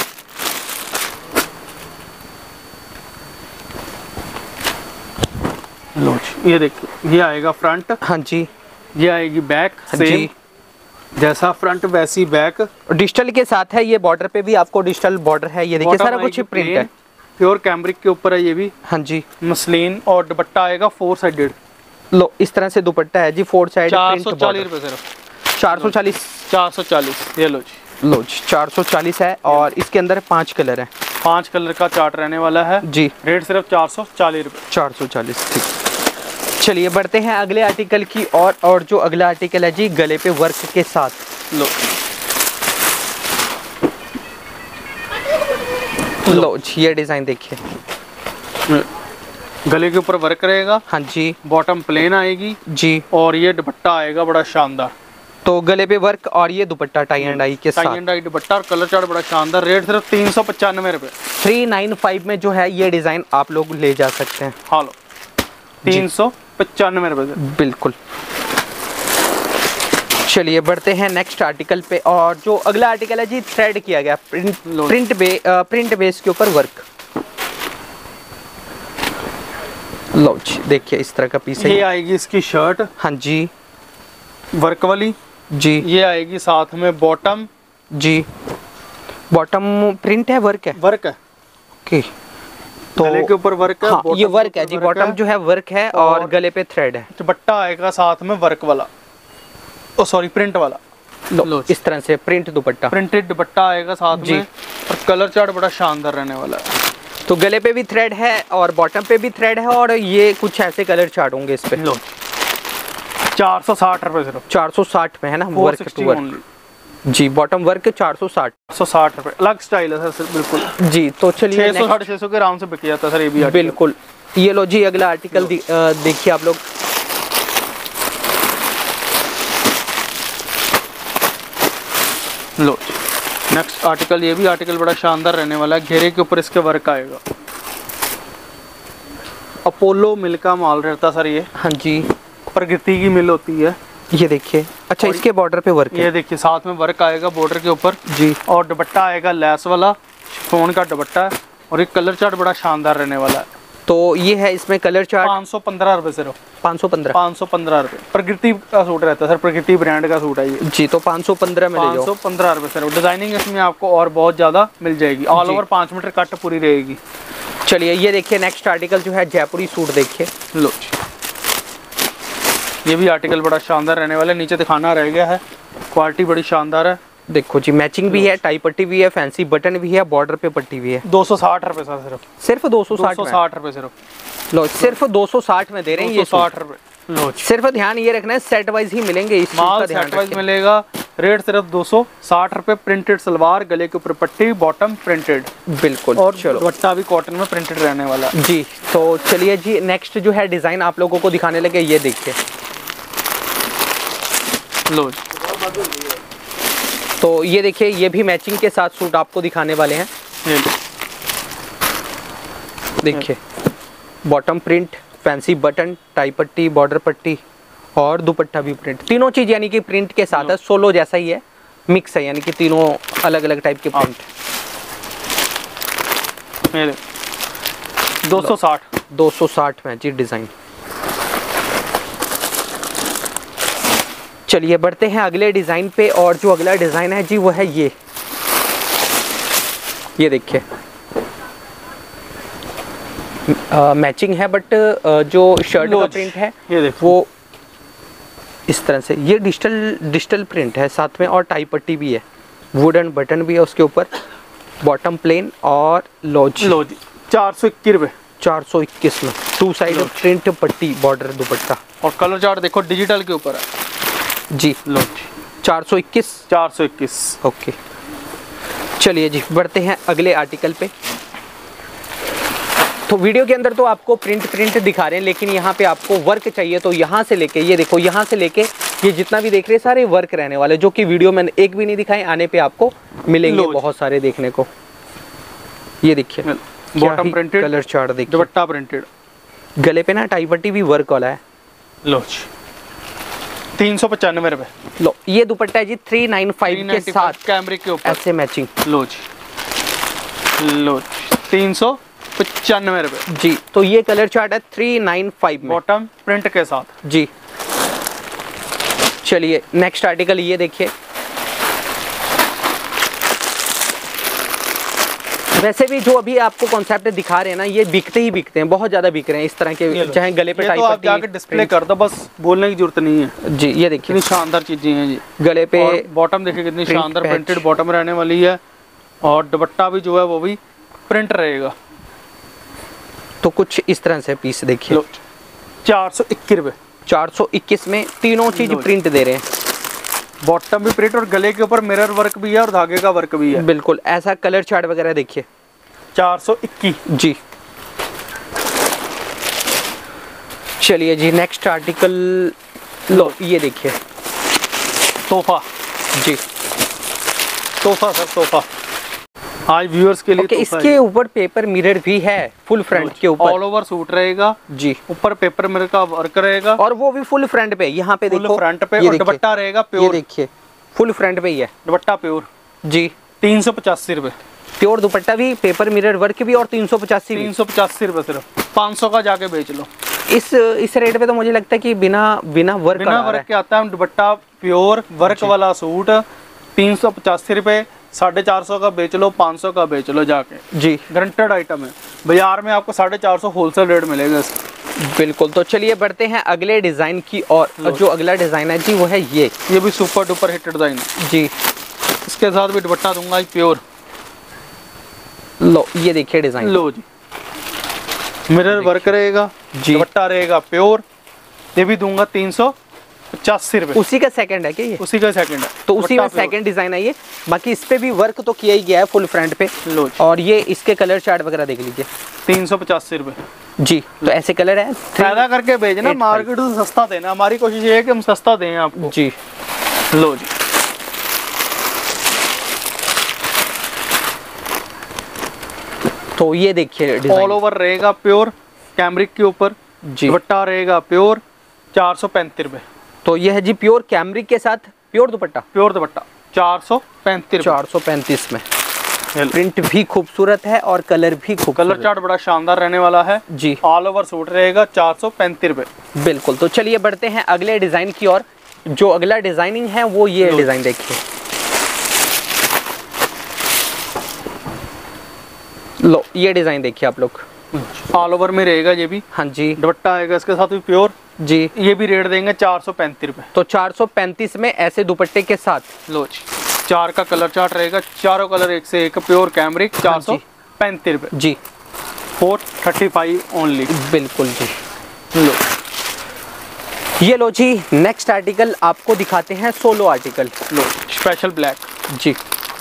लो ये देखिए ये आएगा फ्रंट।
हाँ जी।
ये आएगी बैक।
हाँ जी।
जैसा फ्रंट वैसी बैक।
डिजिटल के साथ है। ये बॉर्डर पे भी आपको डिजिटल बॉर्डर है। ये देखिए सारा कुछ प्रिंट है।
प्योर कैमरिक के ऊपर है ये भी।
हाँ जी।
मसलिन और दुपट्टा आएगा 4 साइडेड।
लो इस तरह से दुपट्टा है जी 4 साइड।
440 रुपए सिर्फ। 440 ये लो जी।
लो जी 440 है और इसके अंदर 5 कलर है।
5 कलर का चार्ट रहने वाला है
जी।
रेट सिर्फ 440 रुपए।
440 ठीक। चलिए बढ़ते हैं अगले आर्टिकल की और जो अगला आर्टिकल है जी गले पे वर्क के साथ। लो जी ये डिजाइन देखिए
गले के ऊपर वर्क रहेगा।
हाँ जी।
बॉटम प्लेन आएगी
जी और
ये दुपट्टा आएगा बड़ा शानदार।
तो गले पे वर्क और ये दुपट्टा टाई एंड डाई के साथ।
टाई एंड डाई दुपट्टा और कलर चार्ट बड़ा शानदार। रेट सिर्फ 395 रुपए।
395 में जो है ये डिजाइन आप लोग ले जा सकते हैं।
हाँ लो 395 रुपए।
बिल्कुल। चलिए बढ़ते हैं नेक्स्ट आर्टिकल पे। और जो अगला आर्टिकल है जी थ्रेड किया गया प्रिंट बेस के ऊपर वर्क। लो जी देखिए इस तरह का पीस है।
ये आएगी इसकी शर्ट।
हाँ जी
वर्क वाली
जी।
ये आएगी साथ में बॉटम जी।
बॉटम प्रिंट है वर्क है।
वर्क है
ओके।
तो गले के ऊपर वर्क है।
हाँ, ये वर्क है जी, बॉटम जो है वर्क है और गले पे थ्रेड है।
दुपट्टा आएगा साथ में वर्क वाला, ओ सॉरी प्रिंट वाला।
लो इस तरह से प्रिंट दुपट्टा,
प्रिंटेड दुपट्टा आएगा साथ में और कलर चार्ट बड़ा शानदार रहने वाला है।
तो गले पे भी थ्रेड है और बॉटम पे भी थ्रेड है और ये कुछ ऐसे कलर चार्ट होंगे इस पे।
लो 460 रुपए सिर्फ,
460 में है ना, वर्क टू वर्क जी, बॉटम वर्क 460
रुपए। अलग स्टाइल है सर बिल्कुल जी।
तो चलिए
600 650 के आराम से बिक जाता है सर ये भी
बिल्कुल। ये लो जी अगला आर्टिकल देखिए आप लोग।
लो नेक्स्ट आर्टिकल, ये भी आर्टिकल बड़ा शानदार रहने वाला है। घेरे के ऊपर इसके वर्क आएगा। अपोलो मिल का माल रहता है सर ये।
हाँ जी,
प्रगति की मिल होती है।
ये देखिए, अच्छा इसके बॉर्डर पे वर्क है।
ये देखिए साथ में वर्क आएगा बॉर्डर के ऊपर
जी, और
दुपट्टा आएगा लेस वाला, शिफॉन का दुपट्टा है और एक कलर चार्ट बड़ा शानदार रहने वाला है।
तो ये है इसमें कलर चार्ट
515 रुपए सिर्फ,
515
रुपए। प्रकृति का सूट रहता है सर, प्रकृति ब्रांड का सूट है ये
जी। तो 515 में ले जाओ।
515 रुपए सर। डिजाइनिंग इसमें आपको और बहुत ज्यादा मिल जाएगी। ऑल ओवर 5 मीटर कट पूरी रहेगी।
चलिए ये देखिए नेक्स्ट आर्टिकल जो है जयपुरी सूट देखिए।
लो ये भी आर्टिकल बड़ा शानदार रहने वाला है। नीचे दिखाना रह गया है, क्वालिटी बड़ी शानदार है।
देखो जी, मैचिंग भी है, टाई पट्टी भी है, फैंसी बटन भी है, बॉर्डर पे पट्टी भी है।
260 रुपए सर,
सिर्फ 260
रुपए सिर्फ।
लो सिर्फ 260 में दे रहे हैं ये
260 रुपए। लो
सिर्फ ध्यान ये रखना है सेट वाइज ही मिलेंगे, इस
माल सेट वाइज मिलेगा। रेट सिर्फ 260 रुपए। प्रिंटेड सलवार, गले के ऊपर पट्टी, बॉटम प्रिंटेड
बिल्कुल।
और दुपट्टा भी कॉटन में प्रिंटेड रहने वाला
जी। तो चलिए जी नेक्स्ट जो है डिजाइन आप लोगों को दिखाने लगे, ये देखिए।
लो
तो ये देखिए, ये भी मैचिंग के साथ सूट आपको दिखाने वाले हैं। देखिए bottom print, fancy button, tie पट्टी, बॉर्डर पट्टी और दुपट्टा भी प्रिंट, तीनों चीज यानी कि प्रिंट के साथ है। सोलो जैसा ही है, मिक्स है, यानी कि तीनों अलग अलग टाइप के प्रिंट। 260 में जी डिजाइन। चलिए बढ़ते हैं अगले डिजाइन पे, और जो अगला डिजाइन है जी वो है ये देखिए। मैचिंग है बट जो शर्ट का प्रिंट है
ये
वो इस तरह से, ये डिजिटल प्रिंट है साथ में और टाई पट्टी भी है, वुडन बटन भी है उसके ऊपर, बॉटम प्लेन और लॉज
421 रुपए।
421 में 2 साइड प्रिंट पट्टी, बॉर्डर दुपट्टा
और कलर चार्ट देखो डिजिटल के ऊपर है
जी। लो 421 ओके। चलिए जी बढ़ते हैं अगले आर्टिकल पे। तो वीडियो के अंदर तो आपको प्रिंट दिखा रहे हैं, लेकिन यहाँ पे आपको वर्क चाहिए तो यहाँ से लेके ये देखो, यहाँ से लेके ये जितना भी देख रहे हैं सारे वर्क रहने वाले, जो कि वीडियो में एक भी नहीं दिखाए, आने पे आपको मिलेंगे बहुत सारे देखने को। ये देखिए
बॉटम प्रिंटेड,
कलर चार्ट देखिए,
दुपट्टा प्रिंटेड,
गले पे ना टाई पट्टी भी वर्क वाला है।
लो 395 रुपए।
लो ये दुपट्टा है जी 395 के साथ
कैमरिक के ऊपर
ऐसे मैचिंग।
लो 395 रुपए
जी। तो ये कलर चार्ट है 395 में,
बॉटम प्रिंट के साथ
जी। चलिए नेक्स्ट आर्टिकल ये देखिए। वैसे भी जो अभी आपको कॉन्सेप्ट दिखा रहे हैं ना, ये बिकते ही बिकते हैं, बहुत ज्यादा बिक रहे हैं इस तरह के, चाहे गले पे टाई
तो आप जाके डिस्प्ले कर दो, बस बोलने की जरूरत नहीं है
जी। ये देखिए
कितनी शानदार चीजें हैं जी।
गले पे
बॉटम देखिए कितनी शानदार प्रिंटेड बॉटम रहने वाली है और दुपट्टा भी जो है वो भी प्रिंट रहेगा।
तो कुछ इस तरह से पीस देखिए।
421 रुपए।
421 में तीनों चीज प्रिंट दे रहे हैं,
बॉटम भी प्रिंट और गले के ऊपर मिरर वर्क भी है और धागे का वर्क भी है।
बिल्कुल ऐसा कलर चार्ट वगैरह देखिए।
421
जी। चलिए जी नेक्स्ट आर्टिकल लो ये देखिए,
तोहफा
जी।
तोहफा सर, तोहफा आज व्यूअर्स के लिए।
okay, इसके ऊपर पेपर मिरर भी है फुल फ्रंट के ऊपर,
ऑल ओवर सूट रहेगा
जी।
ऊपर पेपर मिरर का वर्क रहेगा
और वो भी फुल फ्रंट पे, यहाँ पे देखो
फ्रंट पे, और दुपट्टा रहेगा प्योर।
ये देखिए फुल फ्रंट पे ही है
दुपट्टा प्योर जी। 385 रुपए
प्योर दुपट्टा भी, पेपर मिरर वर्क भी और 385
रुपए सिर्फ। 500 का जाके बेच लो।
इस रेट पे तो मुझे लगता है कि बिना वर्क
के आता है। दुपट्टा प्योर वर्क वाला सूट 385 रुपए, 450 का बेच लो, 500 का बेच लो जाके जी। गारंटेड आइटम है। बाजार में आपको 450 होलसेल रेट मिलेगा इसका।
बिल्कुल। तो चलिए बढ़ते हैं अगले डिजाइन की और जो अगला डिजाइन है जी वो है ये
भी सुपर डुपर हिट डिजाइन है
जी।
इसके साथ भी दुपट्टा दूंगा प्योर।
लो ये देखिए डिजाइन,
लो जी, मिरर वर्क रहेगा जी, दुपट्टा रहेगा प्योर। ये भी दूंगा 385 रुपए।
उसी का सेकंड है क्या ये?
उसी का सेकंड है,
तो उसी में सेकंड डिजाइन है ये। बाकी इस पे भी वर्क तो किया ही गया है फुल फ्रंट पे।
लो
और ये इसके कलर चार्ट वगैरह देख लीजिए।
385 रुपए
जी। तो ऐसे कलर है,
फायदा करके भेजना, मार्केट से सस्ता देना। हमारी कोशिश ये है कि हम सस्ता दें आपको
जी।
लो जी,
तो ये देखिए
ऑल ओवर रहेगा प्योर कैमरिक के ऊपर जी। दुपट्टा रहेगा प्योर 435 रुपए।
तो ये है जी प्योर कैमरिक के साथ प्योर दुपट्टा,
प्योर दुपट्टा 435
435 में। प्रिंट भी खूबसूरत है और कलर भी खूब,
कलर चार्ट बड़ा शानदार रहने वाला है
जी।
ऑल ओवर सूट रहेगा 435 रुपए।
बिल्कुल। तो चलिए बढ़ते हैं अगले डिजाइन की और जो अगला डिजाइनिंग है वो ये डिजाइन देखिए। लो ये डिजाइन देखिए आप लोग,
ऑल ओवर में रहेगा ये भी।
हाँ जी।
दुपट्टा आएगा इसके साथ भी प्योर
जी।
ये भी रेट देंगे 435 रुपए।
तो 435 में ऐसे दुपट्टे के साथ।
लो जी, 4 का कलर चार्ट रहेगा, चारों कलर एक से एक प्योर कैमरिक 435 रुपए
जी।
435 ओनली।
बिल्कुल जी।
लो
ये लो जी, नेक्स्ट आर्टिकल आपको दिखाते हैं सोलो आर्टिकल।
लो स्पेशल ब्लैक
जी।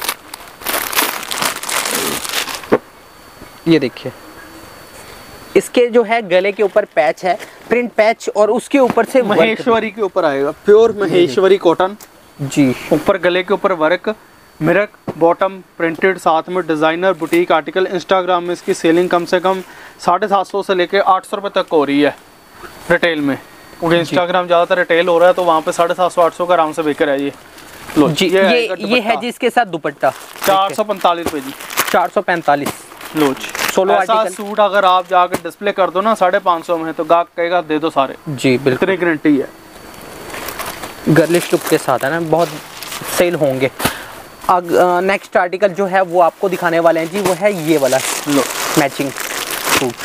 ये देखिए इसके जो है गले के ऊपर पैच है, प्रिंट पैच, और उसके ऊपर से
महेश्वरी के ऊपर आएगा प्योर महेश्वरी कॉटन जी। ऊपर गले के ऊपर वर्क, मिरर बॉटम प्रिंटेड, साथ में डिजाइनर बुटीक आर्टिकल। इंस्टाग्राम में इसकी सेलिंग कम से कम 750 से लेके 800 रुपए तक हो रही है रिटेल में, क्योंकि इंस्टाग्राम ज्यादातर रिटेल हो रहा है, तो वहाँ पे 750-800 का आराम से बिक रहा है ये। लो
जी, ये है जी इसके साथ दुपट्टा
445 रुपए जी।
445।
लो जी, सोलो आर्टिकल सूट अगर आप जाकर डिस्प्ले कर दो ना 550 में, तो गाहक कहेगा दे दो सारे जी। बिल्कुल, इतनी गारंटी है।
गर्लिश लुक के साथ है ना, बहुत सेल होंगे। नेक्स्ट आर्टिकल जो है वो आपको दिखाने वाले हैं जी, वो है ये वाला।
लो
मैचिंग सूट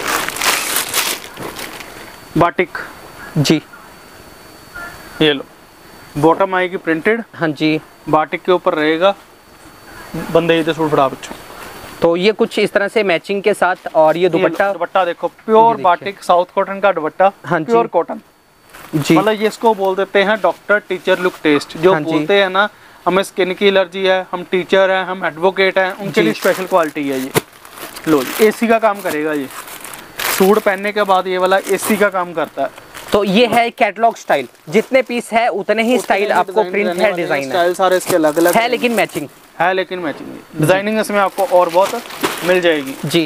बाटिक
जी।
ये लो बॉटम आएगी प्रिंटेड।
हाँ जी।
बाटिक के ऊपर रहेगा बंदे सूट फड़ा बच्चों।
तो ये कुछ इस तरह से मैचिंग के साथ, और ये दुपट्टा
देखो प्योर बाटिक साउथ कॉटन का दुपट्टा।
हाँ जी।
प्योर कॉटन जी। मतलब ये इसको बोल देते हैं डॉक्टर टीचर लुक टेस्ट। जो बोलते हैं ना हमें स्किन की एलर्जी है, हम टीचर हैं, हम एडवोकेट हैं, उनके लिए स्पेशल क्वालिटी है ये। लो एसी का काम करेगा ये, सूट पहनने के बाद ये वाला एसी का काम करता है।
तो ये है कैटलॉग स्टाइल, जितने पीस है उतने ही स्टाइल आपको, प्रिंट है, डिजाइन
स्टाइल सारे इसके अलग अलग
है, लेकिन मैचिंग
है, लेकिन मैचिंग डिजाइनिंग इसमें आपको और बहुत मिल जाएगी
जी।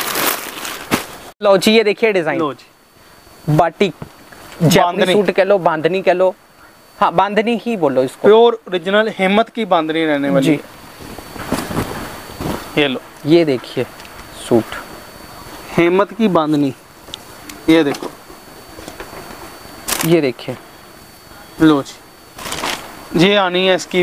लो जी ये देखिए डिजाइन।
लो जी,
बाटिक जापानी सूट कह लो, बांधनी कह लो, हाँ बांधनी ही बोलो इसको।
प्योर ओरिजिनल हिम्मत की बांधनी रहने वाली जी। ये लो
ये देखिए सूट
हिम्मत की बांधनी, ये देखो,
ये देखिए।
लो जी, ये आनी है इसकी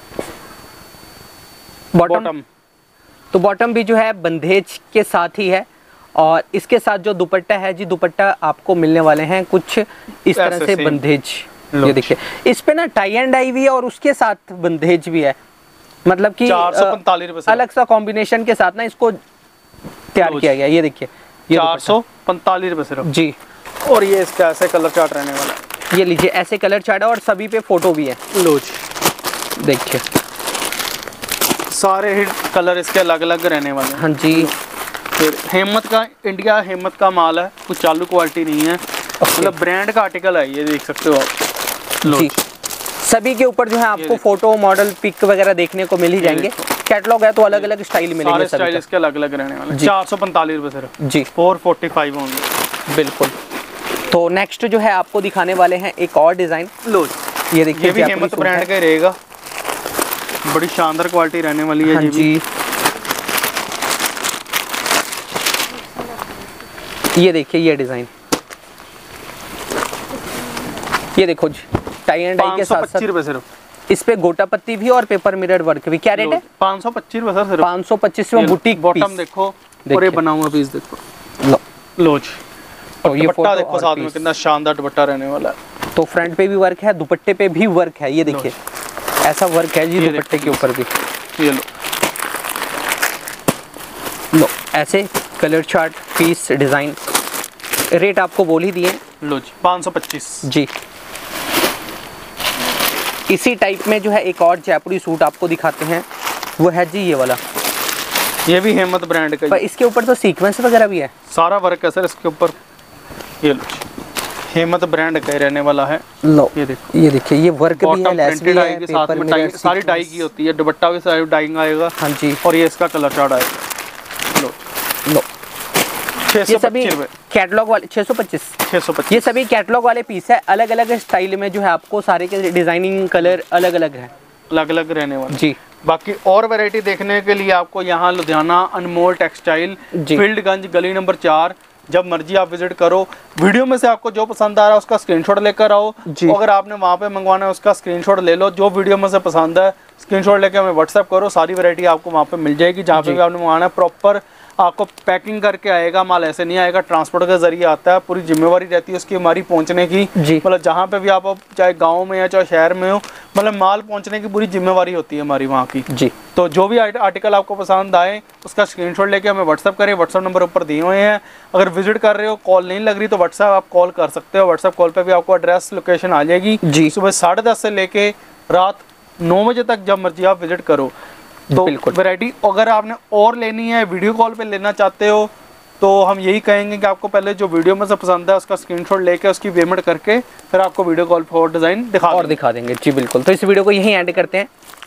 बॉटम।
तो बॉटम भी जो है बंदेज के साथ ही है, और इसके साथ जो दुपट्टा है जी, दुपट्टा आपको मिलने वाले हैं कुछ इस तरह से बंदेज। ये देखिए इस पे ना टाई एंड डाई भी है और उसके साथ बंदेज भी है, मतलब कि
445 रुपए
अलग सा कॉम्बिनेशन के साथ ना इसको तैयार किया गया। ये देखिए
445 रुपए सिर्फ जी। और ये इसका ऐसे कलर चार्ट रहने वाला है।
ये लीजिए ऐसे कलर चार्ट है और सभी पे फोटो भी है।
लो जी
देखिए
सारे ही कलर इसके अलग अलग रहने वाले हैं।
हाँ जी।
फिर हिम्मत का, इंडिया हिम्मत का माल है, कुछ चालू क्वालिटी नहीं है, मतलब ब्रांड का आर्टिकल है, ये देख सकते हो आप। लो जी,
सभी के ऊपर जो है आपको फोटो मॉडल पिक वगैरह देखने को मिल ही जाएंगे। कैटलॉग है तो अलग अलग स्टाइल मिलेंगे,
सारे स्टाइल इसके अलग अलग रहने वाले। 445 रुपए सिर्फ
जी।
445 होंगे।
बिल्कुल। तो नेक्स्ट जो है आपको दिखाने वाले हैं एक और डिजाइन।
लो
ये देखिए,
ये भी हिम्मत ब्रांड का रहेगा, बड़ी शानदार क्वालिटी रहने वाली है।
हाँ जी। ये देखिए ये डिजाइन, ये देखो जी टाई एंड डाई के साथ
525 रुपए सिर्फ
इस पे गोटा पत्ती भी और पेपर मिरर वर्क भी। क्या रेट है?
525 रुपए सर।
525 में बुटीक
बॉटम देखो और ये बना हुआ पीस देखो। लो जी,
और ये
दुपट्टा देखो साथ में कितना शानदार दुपट्टा रहने वाला है।
तो फ्रंट पे भी वर्क है, दुपट्टे पे भी वर्क है। ये देखिए ऐसा वर्क है जी दुपट्टे के ऊपर भी।
ये
लो ऐसे colour chart piece design. Rate आपको बोल ही दिए।
लो जी 525
जी। इसी टाइप में जो है एक और जयपुरी सूट आपको दिखाते हैं, वो है जी ये वाला।
ये भी हेमत ब्रांड का।
पर इसके ऊपर तो सीक्वेंस वगैरह भी है, सारा
वर्क है सर इसके ऊपर। ये लो हेमत ब्रांड का रहने वाला है।
लो ये देखिए ये वर्क भी है, लेस भी है,
साथ में डाई, सारी डाई की होती है। दुपट्टा भी सारी डाइंग आएगा।
हाँ जी।
और ये इसका कलर चार्ट आएगा। लो 625 रुपए
कैटलॉग वाले। 625। ये सभी कैटलॉग वाले पीस है, अलग अलग स्टाइल में जो है आपको सारे के डिजाइनिंग कलर अलग अलग है,
अलग अलग रहने वाले
जी।
बाकी और वैरायटी देखने के लिए आपको यहाँ लुधियाना अनमोल टेक्सटाइल फील्डगंज गली नंबर 4 जब मर्जी आप विजिट करो। वीडियो में से आपको जो पसंद आ रहा है उसका स्क्रीनशॉट लेकर आओ। अगर आपने वहाँ पे मंगवाना है उसका स्क्रीनशॉट ले लो। जो वीडियो में से पसंद है स्क्रीनशॉट लेके हमें व्हाट्सएप करो। सारी वैरायटी आपको वहाँ पे मिल जाएगी। जहाँ पे भी आपने मंगवाना है प्रॉपर आपको पैकिंग करके आएगा। माल ऐसे नहीं आएगा, ट्रांसपोर्ट के जरिए आता है। पूरी जिम्मेवारी रहती है उसकी हमारी पहुंचने की। मतलब जहाँ पे भी आप चाहे गांव में या चाहे शहर में हो, मतलब माल पहुंचने की पूरी जिम्मेवारी होती है हमारी वहाँ की जी। तो जो भी आर्टिकल आपको पसंद आए उसका स्क्रीनशॉट लेके हमें व्हाट्सअप करें। व्हाट्सअप नंबर ऊपर दिए हुए हैं। अगर विजिट कर रहे हो, कॉल नहीं लग रही तो व्हाट्सअप आप कॉल कर सकते हो। व्हाट्सअप कॉल पर भी आपको एड्रेस लोकेशन आ जाएगी जी। सुबह 10:30 से लेके रात 9 बजे तक जब मर्जी आप विजिट करो। तो वैरायटी अगर आपने और लेनी है, वीडियो कॉल पे लेना चाहते हो, तो हम यही कहेंगे कि आपको पहले जो वीडियो में से पसंद है उसका स्क्रीनशॉट लेके उसकी पेमेंट करके फिर आपको वीडियो कॉल पर डिजाइन दिखा देंगे जी। बिल्कुल। तो इस वीडियो को यहीं एंड करते हैं।